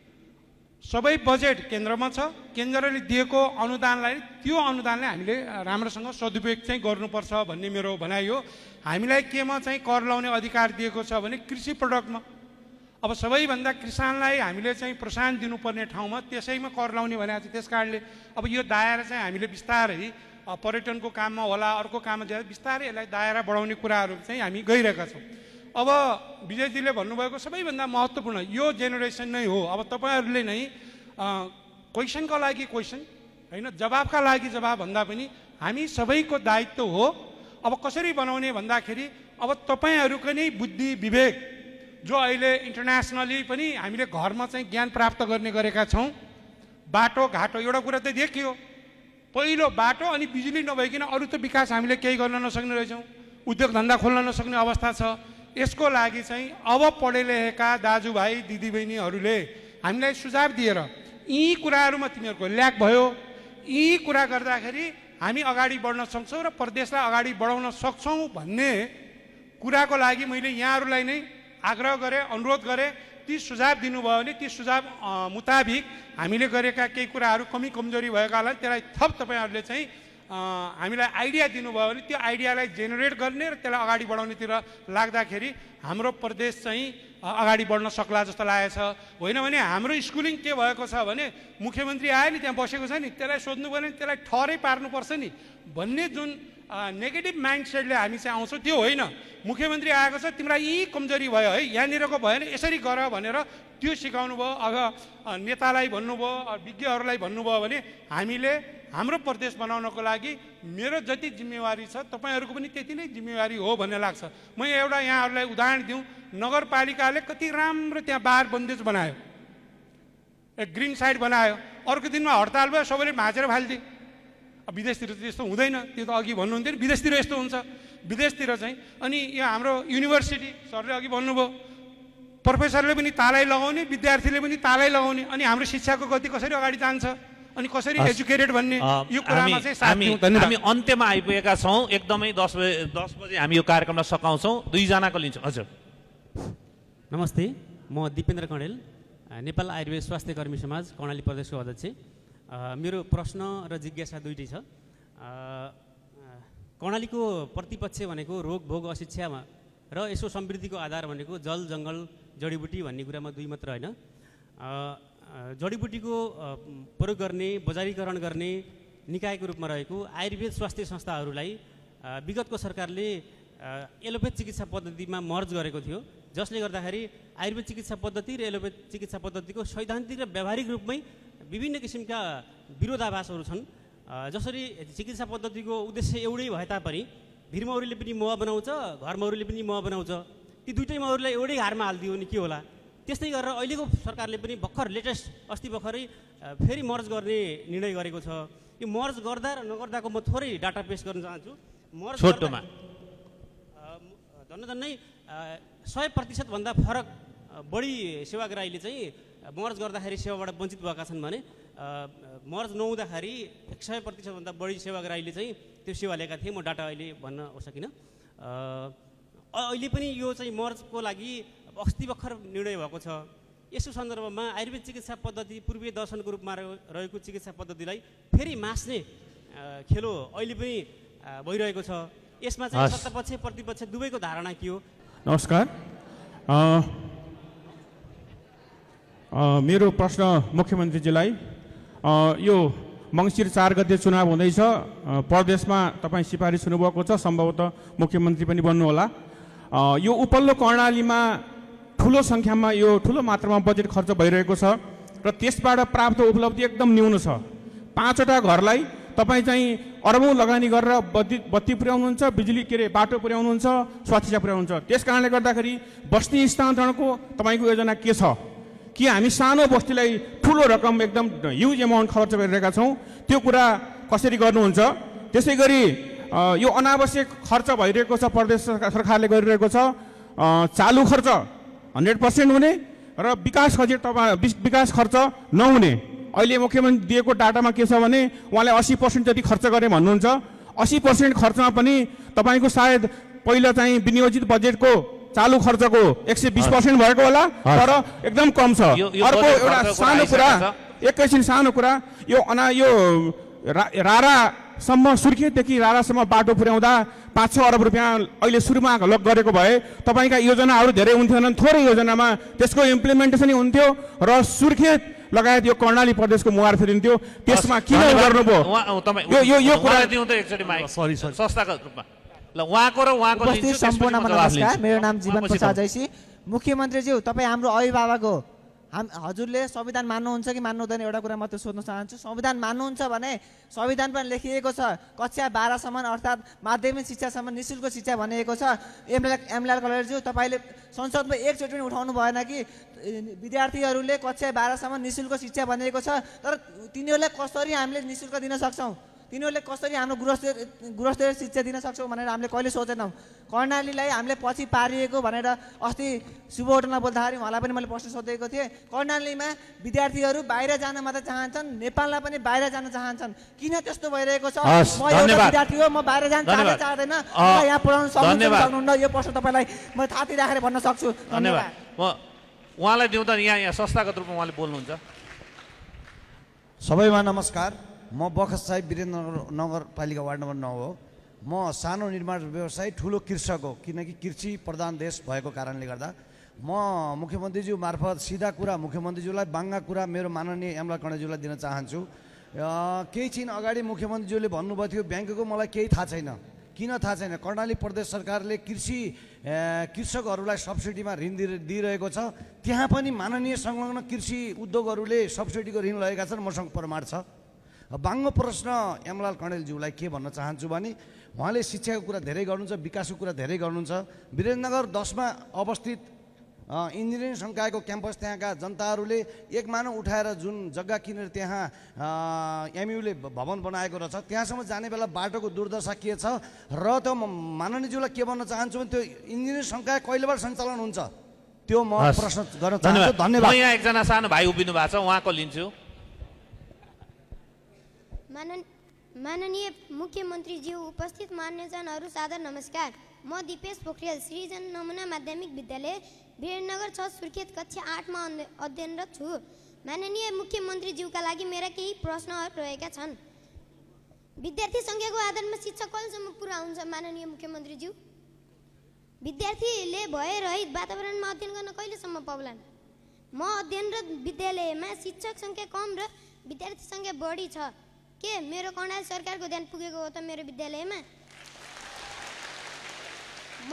सबै बजेट केन्द्रमा छ, केन्द्रले दिएको अनुदानलाई, त्यो अनुदानले हामीले राम्रोसँग सदुपयोग चाहिँ गर्नुपर्छ भन्ने मेरो भनाइ हो। हामीलाई केमा चाहिँ कर लाउने अधिकार दिएको छ भने कृषि प्रडक्टमा। अब सबैभन्दा किसानलाई हामीले चाहिँ प्रोत्साहन दिनुपर्ने ठाउँमा त्यसैमा कर लाउने भनेको छ। त्यस कारणले अब यो दायरा चाहिँ हामीले बिस्तारै पर्यटनको काममा होला, अर्को काममा दिएर बिस्तारै यसलाई दायरा बढाउने कुराहरू चाहिँ हामी गइरहेका छौँ। अब विजयजीले भन्नुभएको सबैभन्दा महत्त्वपूर्ण यो जेनेरेसन नै हो। अब तपाईँहरूले नै क्वेसनको लागि क्वेसन होइन, जवाबका लागि जवाब भन्दा पनि हामी सबैको दायित्व हो। अब कसरी बनाउने भन्दाखेरि अब तपाईँहरूको नै बुद्धि विवेक जो अहिले इन्टरनेसनली पनि हामीले घरमा चाहिँ ज्ञान प्राप्त गर्ने गरेका छौँ। बाटो घाटो एउटा कुरा त देखियो, पहिलो बाटो अनि बिजुली नभइकन अरू त विकास हामीले केही गर्न नसक्ने रहेछौँ। उद्योग धन्दा खोल्न नसक्ने अवस्था छ। यसको लागि चाहिँ अब पढे लेखेका दाजुभाइ दिदीबहिनीहरूले हामीलाई सुझाव दिएर यी कुराहरूमा तिमीहरूको ल्याक भयो, यी कुरा गर्दाखेरि हामी अगाडि बढ्न सक्छौँ र प्रदेशलाई अगाडि बढाउन सक्छौँ भन्ने कुराको लागि मैले यहाँहरूलाई नै आग्रह गरेँ, अनुरोध गरेँ। ती सुझाव दिनुभयो भने ती सुझाव मुताबिक हामीले गरेका केही कुराहरू कमी कमजोरी भएकालाई त्यसलाई थप तपाईँहरूले चाहिँ हामीलाई आइडिया दिनुभयो भने त्यो आइडियालाई जेनेरेट गर्ने र त्यसलाई अगाडि बढाउनेतिर लाग्दाखेरि हाम्रो प्रदेश चाहिँ अगाडि बढ्न सक्ला जस्तो लागेको छ। होइन भने हाम्रो स्कुलिङ के भएको छ भने मुख्यमन्त्री आयो नि त्यहाँ बसेको छ नि त्यसलाई सोध्नु पऱ्यो नि त्यसलाई ठहरै पार्नुपर्छ नि भन्ने जुन नेगेटिभ माइन्डसेटले हामी चाहिँ आउँछौँ त्यो होइन। मुख्यमन्त्री आएको छ तिमीलाई यी कमजोरी भयो है, यहाँनिरको भएन यसरी गर भनेर त्यो सिकाउनु भयो। अब नेतालाई भन्नुभयो, विज्ञहरूलाई भन्नुभयो भने हामीले हाम्रो प्रदेश बनाउनको लागि मेरो जति जिम्मेवारी छ तपाईँहरूको पनि त्यति नै जिम्मेवारी हो भन्ने लाग्छ। म एउटा यहाँहरूलाई उदाहरण दिउँ, नगरपालिकाले कति राम्रो त्यहाँ बार बन्देज बनायो, ग्रिन साइड बनायो, अर्को दिनमा हडताल भयो सबैले भाँचेर फालिदिए। विदेशतिर त त्यस्तो हुँदैन, त्यो त अघि भन्नुहुन्थ्यो नि विदेशतिर यस्तो हुन्छ। विदेशतिर चाहिँ अनि यो हाम्रो युनिभर्सिटी सरले अघि भन्नुभयो, प्रोफेसरले पनि तालै लगाउने, विद्यार्थीले पनि तालै लगाउने, अनि हाम्रो शिक्षाको गति कसरी अगाडि जान्छ अनि कसरी एजुकेटेड भन्ने यो कुरामा चाहिँ साथ दिउँ। हामी अन्त्यमा आइपुगेका छौँ, एकदमै 10 बजे हामी यो कार्यक्रमलाई सकाउँछौँ। दुईजनाको लिन्छौँ। हजुर नमस्ते, म दिपेन्द्र कणेल, नेपाल आयुर्वेद स्वास्थ्य कर्मी समाज कर्णाली प्रदेशको अध्यक्ष। मेरो प्रश्न र जिज्ञासा दुईटै छ। कर्णालीको प्रतिपक्ष भनेको रोग भोग अशिक्षामा र यसो समृद्धिको आधार भनेको जल जङ्गल जडीबुटी भन्ने कुरामा दुई मात्र होइन। जडीबुटीको प्रयोग गर्ने, बजारीकरण गर्ने निकायको रूपमा रहेको आयुर्वेद स्वास्थ्य संस्थाहरूलाई विगतको सरकारले एलोपेथ चिकित्सा पद्धतिमा मर्ज गरेको थियो, जसले गर्दाखेरि आयुर्वेद चिकित्सा पद्धति र एलोपेथ चिकित्सा पद्धतिको सैद्धान्तिक र व्यावहारिक रूपमै विभिन्न किसिमका विरोधाभासहरू छन्। जसरी चिकित्सा पद्धतिको उद्देश्य एउटै भए तापनि भिरमौरीले पनि मह बनाउँछ, घरमौरीले पनि मह बनाउँछ, ती दुइटै मौरीलाई एउटै हारमा हालिदियो भने के होला। त्यस्तै गरेर अहिलेको सरकारले पनि भर्खर लेटेस्ट अस्ति भर्खरै फेरि मर्ज गर्ने निर्णय गरेको छ। यो मर्ज गर्दा र नगर्दाको म थोरै डाटा पेश गर्न चाहन्छु। मर्ज छोटोमा झन्नै 100% भन्दा फरक बढी सेवाग्राहीले चाहिँ मर्ज गर्दाखेरि सेवाबाट वञ्चित भएका छन् भने मर्ज नहुँदाखेरि 100% भन्दा बढी सेवाग्राहीले चाहिँ त्यो सेवा लिएका थिए। म डाटा अहिले भन्न सकिनँ। अहिले पनि यो चाहिँ मर्जको लागि अस्ति भर्खर निर्णय भएको छ। यसो सन्दर्भमा आयुर्वेद चिकित्सा पद्धति पूर्वीय दर्शनको रूपमा रहेको चिकित्सा पद्धतिलाई फेरि मास्ने खेलो अहिले पनि भइरहेको छ। यसमा चाहिँ सत्तापक्ष प्रतिपक्ष दुवैको धारणा के हो? नमस्कार, मेरो प्रश्न मुख्यमन्त्रीजीलाई। यो मङ्सिर 4 गते चुनाव हुँदैछ, प्रदेशमा तपाईँ सिफारिस हुनुभएको छ, सम्भवतः मुख्यमन्त्री पनि बन्नुहोला। यो उपल्लो कर्णालीमा ठुलो सङ्ख्यामा यो ठुलो मात्रामा बजेट खर्च भइरहेको छ र त्यसबाट प्राप्त उपलब्धि एकदम न्यून छ। 5वटा घरलाई तपाईँ चाहिँ अरबौँ लगानी गरेर बत्ती पुर्याउनुहुन्छ, बिजुली बाटो पुर्याउनुहुन्छ, स्वास्थ्य सेवा पुर्याउनुहुन्छ। त्यस कारणले गर्दाखेरि बस्ती स्थानान्तरणको तपाईँको योजना के छ? कि हामी सानो बस्तीलाई ठुलो रकम एकदम ह्युज एमाउन्ट खर्च गरिरहेका छौँ, त्यो कुरा कसरी गर्नुहुन्छ? त्यसै गरी यो अनावश्यक खर्च भइरहेको छ, प्रदेश सरकारले गरिरहेको छ, चालु खर्च 100% हुने र विकास खर्च नहुने। अहिले मुख्यमन्त्री दिएको डाटामा के छ भने उहाँले 80% जति खर्च गरे भन्नुहुन्छ। 80% खर्चमा पनि तपाईँको सायद पहिला चाहिँ विनियोजित बजेटको चालु खर्चको 120% भएको होला, तर एकदम कम छ। अर्को एउटा सानो कुरा, एकैछिन सानो कुरा, यो रारासम्म, सुर्खेतदेखि रारासम्म बाटो पुर्याउँदा 5-6 अरब रुपियाँ अहिले सुरुमा लग गरेको भए तपाईँका योजनाहरू धेरै हुन्थेनन्, थोरै योजनामा त्यसको इम्प्लिमेन्टेसन हुन्थ्यो र सुर्खेत लगायत यो कर्णाली प्रदेशको मुहार फेरिन्थ्यो। त्यसमा किन गर्नुभयो? यो कुरा सरी संस्थागत रूपमा ल उहाँको र उहाँको उपस्थित सम्पूर्णमा नमस्कार। मेरो नाम जीवन प्रसाद जैसी। मुख्यमन्त्रीज्यू, तपाईँ हाम्रो अभिभावक हो। हजुरले संविधान मान्नुहुन्छ कि मान्नु हुँदैन एउटा कुरा मात्र सोध्न चाहन्छु। संविधान मान्नुहुन्छ भने संविधान पनि लेखिएको छ, कक्षा 12सम्म अर्थात् माध्यमिक शिक्षासम्म निःशुल्क शिक्षा भनिएको छ। एमएलआर कलेजज्यू, तपाईँले संसदमा एकचोटि पनि उठाउनु भएन कि विद्यार्थीहरूले कक्षा 12सम्म निःशुल्क शिक्षा भनिएको छ, तर तिनीहरूलाई कसरी हामीले निःशुल्क दिन सक्छौँ? तिनीहरूले कसरी हाम्रो गुणस्तरीय शिक्षा दिन सक्छौँ भनेर हामीले कहिले सोचेनौँ। कर्णालीलाई हामीले पछि पारिएको भनेर अस्ति शुभोटमा बोल्दाखेरि उहाँलाई पनि मैले प्रश्न सोधेको थिएँ। कर्णालीमा विद्यार्थीहरू बाहिर जान मात्र चाहन्छन्, नेपाललाई पनि बाहिर जान चाहन्छन्, किन त्यस्तो भइरहेको छ? म एउटा विद्यार्थी हो, म बाहिर जान चाहदैन, यहाँ पढाउन सक्नुहुन्न। यो प्रश्न तपाईँलाई म थाती राखेर भन्न सक्छु। धन्यवाद। म उहाँलाई दिउँ त यहाँ संस्थागत रूपमा उहाँले बोल्नुहुन्छ। सबैमा नमस्कार। म बखस साहिब वीरेन्द्र नगरपालिका वार्ड नम्बर 9 हो। म सानो निर्माण व्यवसायी, ठुलो कृषक हो, किनकि कृषि प्रधान देश भएको कारणले गर्दा म मुख्यमन्त्रीज्यू मार्फत सिधा कुरा मुख्यमन्त्रीज्यूलाई बाङ्गा कुरा मेरो माननीय एमला कणेज्यूलाई दिन चाहन्छु। केही छिन अगाडि मुख्यमन्त्रीज्यूले भन्नुभएको थियो ब्याङ्कको, मलाई केही थाहा छैन। किन थाहा छैन? कर्णाली प्रदेश सरकारले कृषकहरूलाई सब्सिडीमा ऋण दिइरहेको छ। त्यहाँ पनि माननीय संलग्न कृषि उद्योगहरूले सब्सिडीको ऋण लगेका छन्, मसँग प्रमाण छ। बाङ्गो प्रश्न एमलाल कणेलज्यूलाई के भन्न चाहन्छु भने उहाँले शिक्षाको कुरा धेरै गर्नुहुन्छ, विकासको कुरा धेरै गर्नुहुन्छ। वीरेन्द्रनगर 10 मा अवस्थित इन्जिनियरिङ संकायको क्याम्पस त्यहाँका जनताहरूले एक मानव उठाएर जुन जग्गा किनेर त्यहाँ एमयुले भवन बनाएको रहेछ, त्यहाँसम्म जाने बेला बाटोको दुर्दशा के छ र त माननीयज्यूलाई के भन्न चाहन्छु भने त्यो इन्जिनियरिङ संकाय कहिलेबाट सञ्चालन हुन्छ त्यो म प्रश्न गर्न चाहन्छु। धन्यवाद। म यहाँ एकजना सानो भाइ उभिनु भएको छ, उहाँको लिन्छु। माननीय मुख्यमन्त्रीज्यू, उपस्थित मान्यजनहरू सादर नमस्कार। म दिपेश पोखरेल, सृजन नमुना माध्यमिक विद्यालय वीरेन्द्रनगर 6 सुर्खेत कक्षा 8 मा अध्ययनरत छु। माननीय मुख्यमन्त्रीज्यूका लागि मेरा केही प्रश्नहरू रहेका छन्। विद्यार्थी संख्याको आधारमा शिक्षा कहिलेसम्म पुरा हुन्छ माननीय मुख्यमन्त्रीज्यू? विद्यार्थीले भयरहित वातावरणमा अध्ययन गर्न कहिलेसम्म पाउलान्? म अध्ययनरत विद्यालयमा शिक्षक संख्या कम र विद्यार्थी संख्या बढी छ। के मेरो कर्णाली सरकारको ध्यान पुगेको हो त मेरो विद्यालयमा? म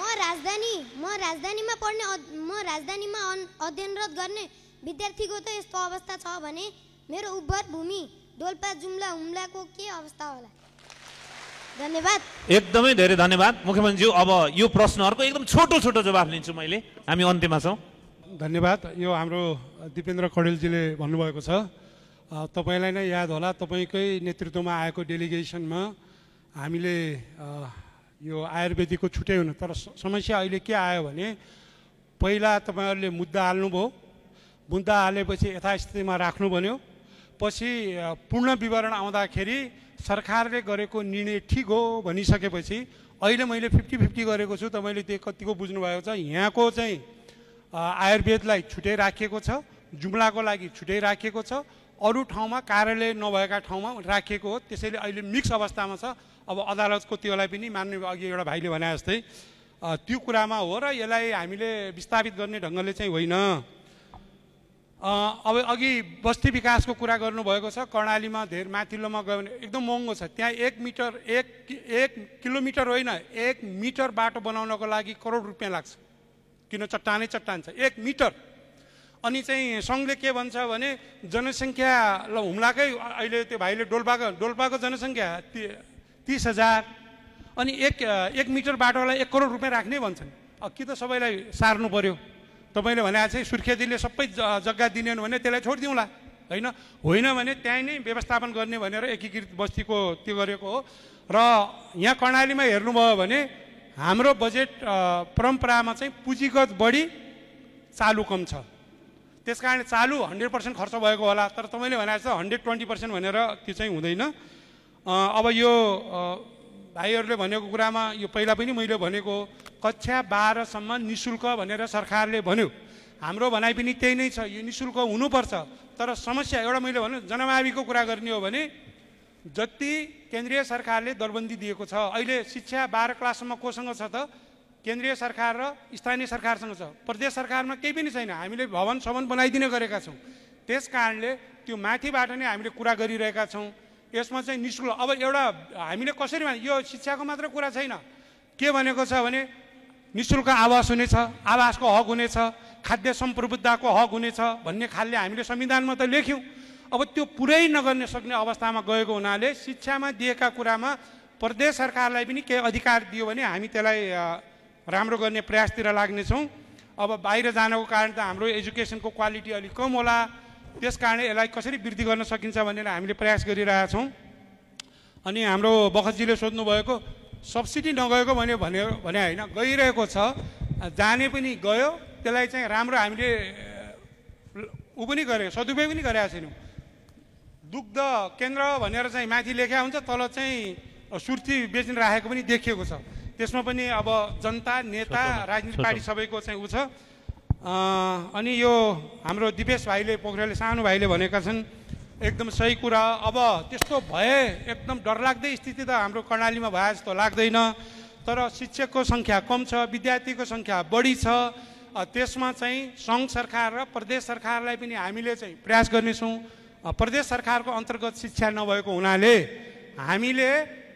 राजधानीमा अध्ययनरत गर्ने विद्यार्थीको त यस्तो अवस्था छ भने मेरो उब्बर भूमि डोल्पा जुम्ला हुम्लाको के अवस्था होला? धन्यवाद। एकदमै धेरै धन्यवाद मुख्यमन्त्रीज्यू। अब यो प्रश्नहरूको एकदम छोटो छोटो जवाफ लिन्छु मैले, हामी अन्त्यमा छौँ। धन्यवाद। यो हाम्रो दिपेन्द्र कणेलजीले भन्नुभएको छ, तपाईँलाई नै याद होला, तपाईँकै नेतृत्वमा आएको डेलिगेसनमा हामीले यो आयुर्वेदिकको छुट्टै हुनु, तर समस्या अहिले के आयो भने पहिला तपाईँहरूले मुद्दा हाल्नुभयो, मुद्दा हालेपछि यथास्थितिमा राख्नु भन्यो, पछि पूर्ण विवरण आउँदाखेरि सरकारले गरेको निर्णय ठिक हो भनिसकेपछि अहिले मैले 50-50 गरेको छु। तपाईँले त्यो कतिको बुझ्नुभएको छ? यहाँको चाहिँ आयुर्वेदलाई छुट्टै राखिएको छ, जुम्लाको लागि छुट्टै राखिएको छ, अरू ठाउँमा कार्यालय नभएका ठाउँमा राखिएको हो। त्यसैले अहिले मिक्स अवस्थामा छ। अब अदालतको त्योलाई पनि मान्ने, अघि एउटा भाइले भने जस्तै त्यो कुरामा हो र यसलाई हामीले विस्थापित गर्ने ढङ्गले चाहिँ होइन। अब अघि बस्ती विकासको कुरा गर्नुभएको छ। कर्णालीमा धेरै माथिल्लोमा गयो भने एकदम महँगो छ। त्यहाँ 1 किलोमिटर होइन, 1 मिटर बाटो बनाउनको लागि करोड रुपियाँ लाग्छ, किन चट्टानै चट्टान छ 1 मिटर। अनि चाहिँ सङ्घले के भन्छ भने जनसङ्ख्या ल हुम्लाकै अहिले त्यो भाइले डोल्पाको जनसङ्ख्या 30,000 अनि 1 मिटर बाटोलाई 1 करोड रुपियाँ राख्ने भन्छन्। कि त सबैलाई सार्नु पर्यो? तपाईँले भने चाहिँ सुर्खेतीले सबै जग्गा दिने भने त्यसलाई छोडिदिउँला, होइन भने त्यहीँ नै व्यवस्थापन गर्ने भनेर एकीकृत बस्तीको त्यो गरेको हो। र यहाँ कर्णालीमा हेर्नुभयो भने हाम्रो बजेट परम्परामा चाहिँ पुँजीगत बढी चालु कम छ। त्यस कारण चालु 100% खर्च भएको होला, तर तपाईँले भने जस्तो 120% भनेर त्यो चाहिँ हुँदैन। अब यो भाइहरूले भनेको कुरामा यो पहिला पनि मैले भनेको कक्षा 12 सम्म निःशुल्क भनेर सरकारले भन्यो, हाम्रो भनाइ पनि त्यही नै छ, यो निःशुल्क हुनुपर्छ। तर समस्या एउटा मैले भने जनमाविको कुरा गर्ने हो भने जति केन्द्रीय सरकारले दरबन्दी दिएको छ, अहिले शिक्षा 12 क्लाससम्म कोसँग छ त? केन्द्रीय सरकार र स्थानीय सरकारसँग छ। प्रदेश सरकारमा केही पनि छैन। हामीले भवन सवन बनाइदिने गरेका छौँ। त्यस कारणले त्यो माथिबाट नै हामीले कुरा गरिरहेका छौँ। यसमा चाहिँ निःशुल्क अब एउटा हामीले कसरी यो शिक्षाको मात्र कुरा छैन, के भनेको छ भने निःशुल्क आवास हुनेछ, आवासको हक हुनेछ, खाद्य सम्प्रभुताको हक हुनेछ भन्ने खालले हामीले संविधानमा त लेख्यौँ। अब त्यो पुरै नगर्न सक्ने अवस्थामा गएको हुनाले शिक्षामा दिएका कुरामा प्रदेश सरकारलाई पनि केही अधिकार दियो भने हामी त्यसलाई राम्रो गर्ने प्रयासतिर लाग्नेछौँ। अब बाहिर जानको कारण त हाम्रो एजुकेसनको क्वालिटी अलिक कम होला, त्यस कारण यसलाई कसरी वृद्धि गर्न सकिन्छ भनेर हामीले प्रयास गरिरहेका छौँ। अनि हाम्रो बखतजीले सोध्नु भएको सब्सिडी नगएको भने होइन, गइरहेको छ, जाने पनि गयो, त्यसलाई चाहिँ राम्रो हामीले ऊ पनि गरे, सदुपयोग पनि गरेका छैनौँ। दुग्ध केन्द्र भनेर चाहिँ माथि लेखा हुन्छ, तल चाहिँ सुर्ती बेच्न राखेको पनि देखिएको छ। त्यसमा पनि अब जनता, नेता, राजनीतिक पार्टी सबैको चाहिँ ऊ छ। अनि यो हाम्रो दिपेश भाइले, पोखरेलले, सानो भाइले भनेका छन् एकदम सही कुरा। अब त्यस्तो भए एकदम डरलाग्दै स्थिति त हाम्रो कर्णालीमा भए जस्तो लाग्दैन। तर शिक्षकको सङ्ख्या कम छ, विद्यार्थीको सङ्ख्या बढी छ। त्यसमा चाहिँ सङ्घ सरकार र प्रदेश सरकारलाई पनि हामीले चाहिँ प्रयास गर्नेछौँ। प्रदेश सरकारको अन्तर्गत शिक्षा नभएको हुनाले हामीले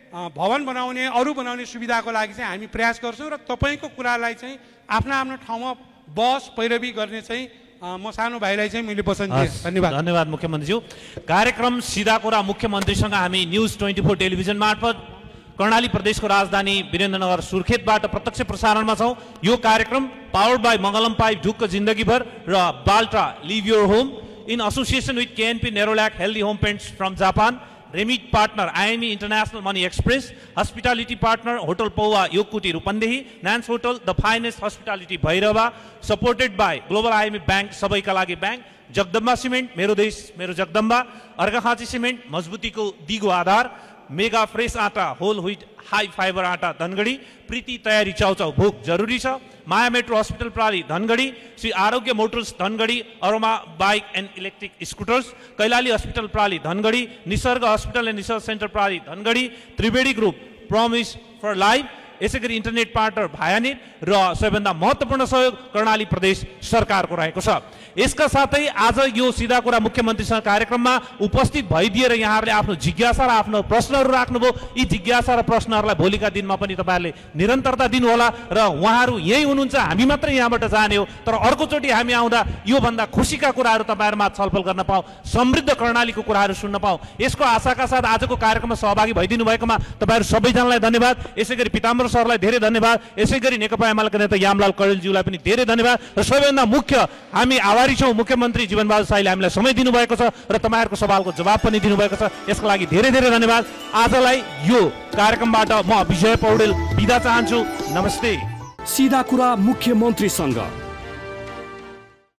भवन बनाउने, अरू बनाउने सुविधाको लागि चाहिँ हामी प्रयास गर्छौँ र तपाईँको कुरालाई चाहिँ आफ्नो आफ्नो ठाउँमा बस पैरवी गर्ने चाहिँ म सानो भाइलाई चाहिँ मैले वचन दिएँ। धन्यवाद। धन्यवाद मुख्यमन्त्रीज्यू। कार्यक्रम सिधा कुरा मुख्यमन्त्रीसँग हामी न्युज 24 टेलिभिजन मार्फत कर्णाली प्रदेशको राजधानी वीरेन्द्रनगर सुर्खेतबाट प्रत्यक्ष प्रसारणमा छौँ। यो कार्यक्रम पावर्ड बाई मङ्गलम पाइप, ढुक्क जिन्दगीभर र बाल्ट्रा live your home in association with KNP Nerolac healthy home paints from Japan, remit partner IME international money express, hospitality partner hotel Pauwa Yogkuti Rupandehi, Nance hotel the finest hospitality Bhairawa, supported by global IME bank, सबैका लागि बैंक, जगदम्बा सिमेन्ट, मेरो देश मेरो जगदम्बा, अर्घाखाँची सिमेन्ट, मजबुतीको दिगो आधार, मेगा फ्रेश आटा, होल व्हिट हाई फाइबर आटा धनगढी, प्रीति तयारी चाउचाउ भोक जरुरी छ, माया मेट्रो हस्पिटल प्राली Dhangadhi, Shri Arogya motors Dhangadhi, aroma bike and electric scooters, Kailali hospital प्राली Dhangadhi, Nisarga hospital and research centre प्राली Dhangadhi, Triveni group promise for life, यसै गरी इन्टरनेट पार्टनर भायानेट र सबैभन्दा महत्त्वपूर्ण सहयोग कर्णाली प्रदेश सरकारको रहेको छ। यसका साथै आज यो सिधा कुरा मुख्यमन्त्रीसँग कार्यक्रममा उपस्थित भइदिएर यहाँहरूले आफ्नो जिज्ञासा र आफ्नो प्रश्नहरू राख्नुभयो। यी जिज्ञासा र प्रश्नहरूलाई भोलिका दिनमा पनि तपाईँहरूले निरन्तरता दिनुहोला र उहाँहरू यहीँ हुनुहुन्छ, हामी मात्रै यहाँबाट जाने हो, तर अर्कोचोटि हामी आउँदा योभन्दा खुसीका कुराहरू तपाईँहरूमा छलफल गर्न पाऊँ, समृद्ध कर्णालीको कुराहरू सुन्न पाऊँ, यसको आशाका साथ आजको कार्यक्रममा सहभागी भइदिनु भएकोमा तपाईँहरू सबैजनालाई धन्यवाद। यसै गरी पिताम्बर सरलाई धेरै धन्यवाद। यसै गरी नेकपा एमालेका नेता यामलाल कडेलज्यूलाई पनि धेरै धन्यवाद र सबैभन्दा मुख्य हामी आभारी छौँ मुख्यमन्त्री जीवनबहादुर साईले हामीलाई समय दिनुभएको छ र तपाईँहरूको सवालको जवाब पनि दिनुभएको छ। यसको लागि धेरै धेरै धन्यवाद। आजलाई यो कार्यक्रमबाट म विजय पौडेल बिदा चाहन्छु। नमस्ते। सीधा कुरा मुख्यमन्त्रीसँग।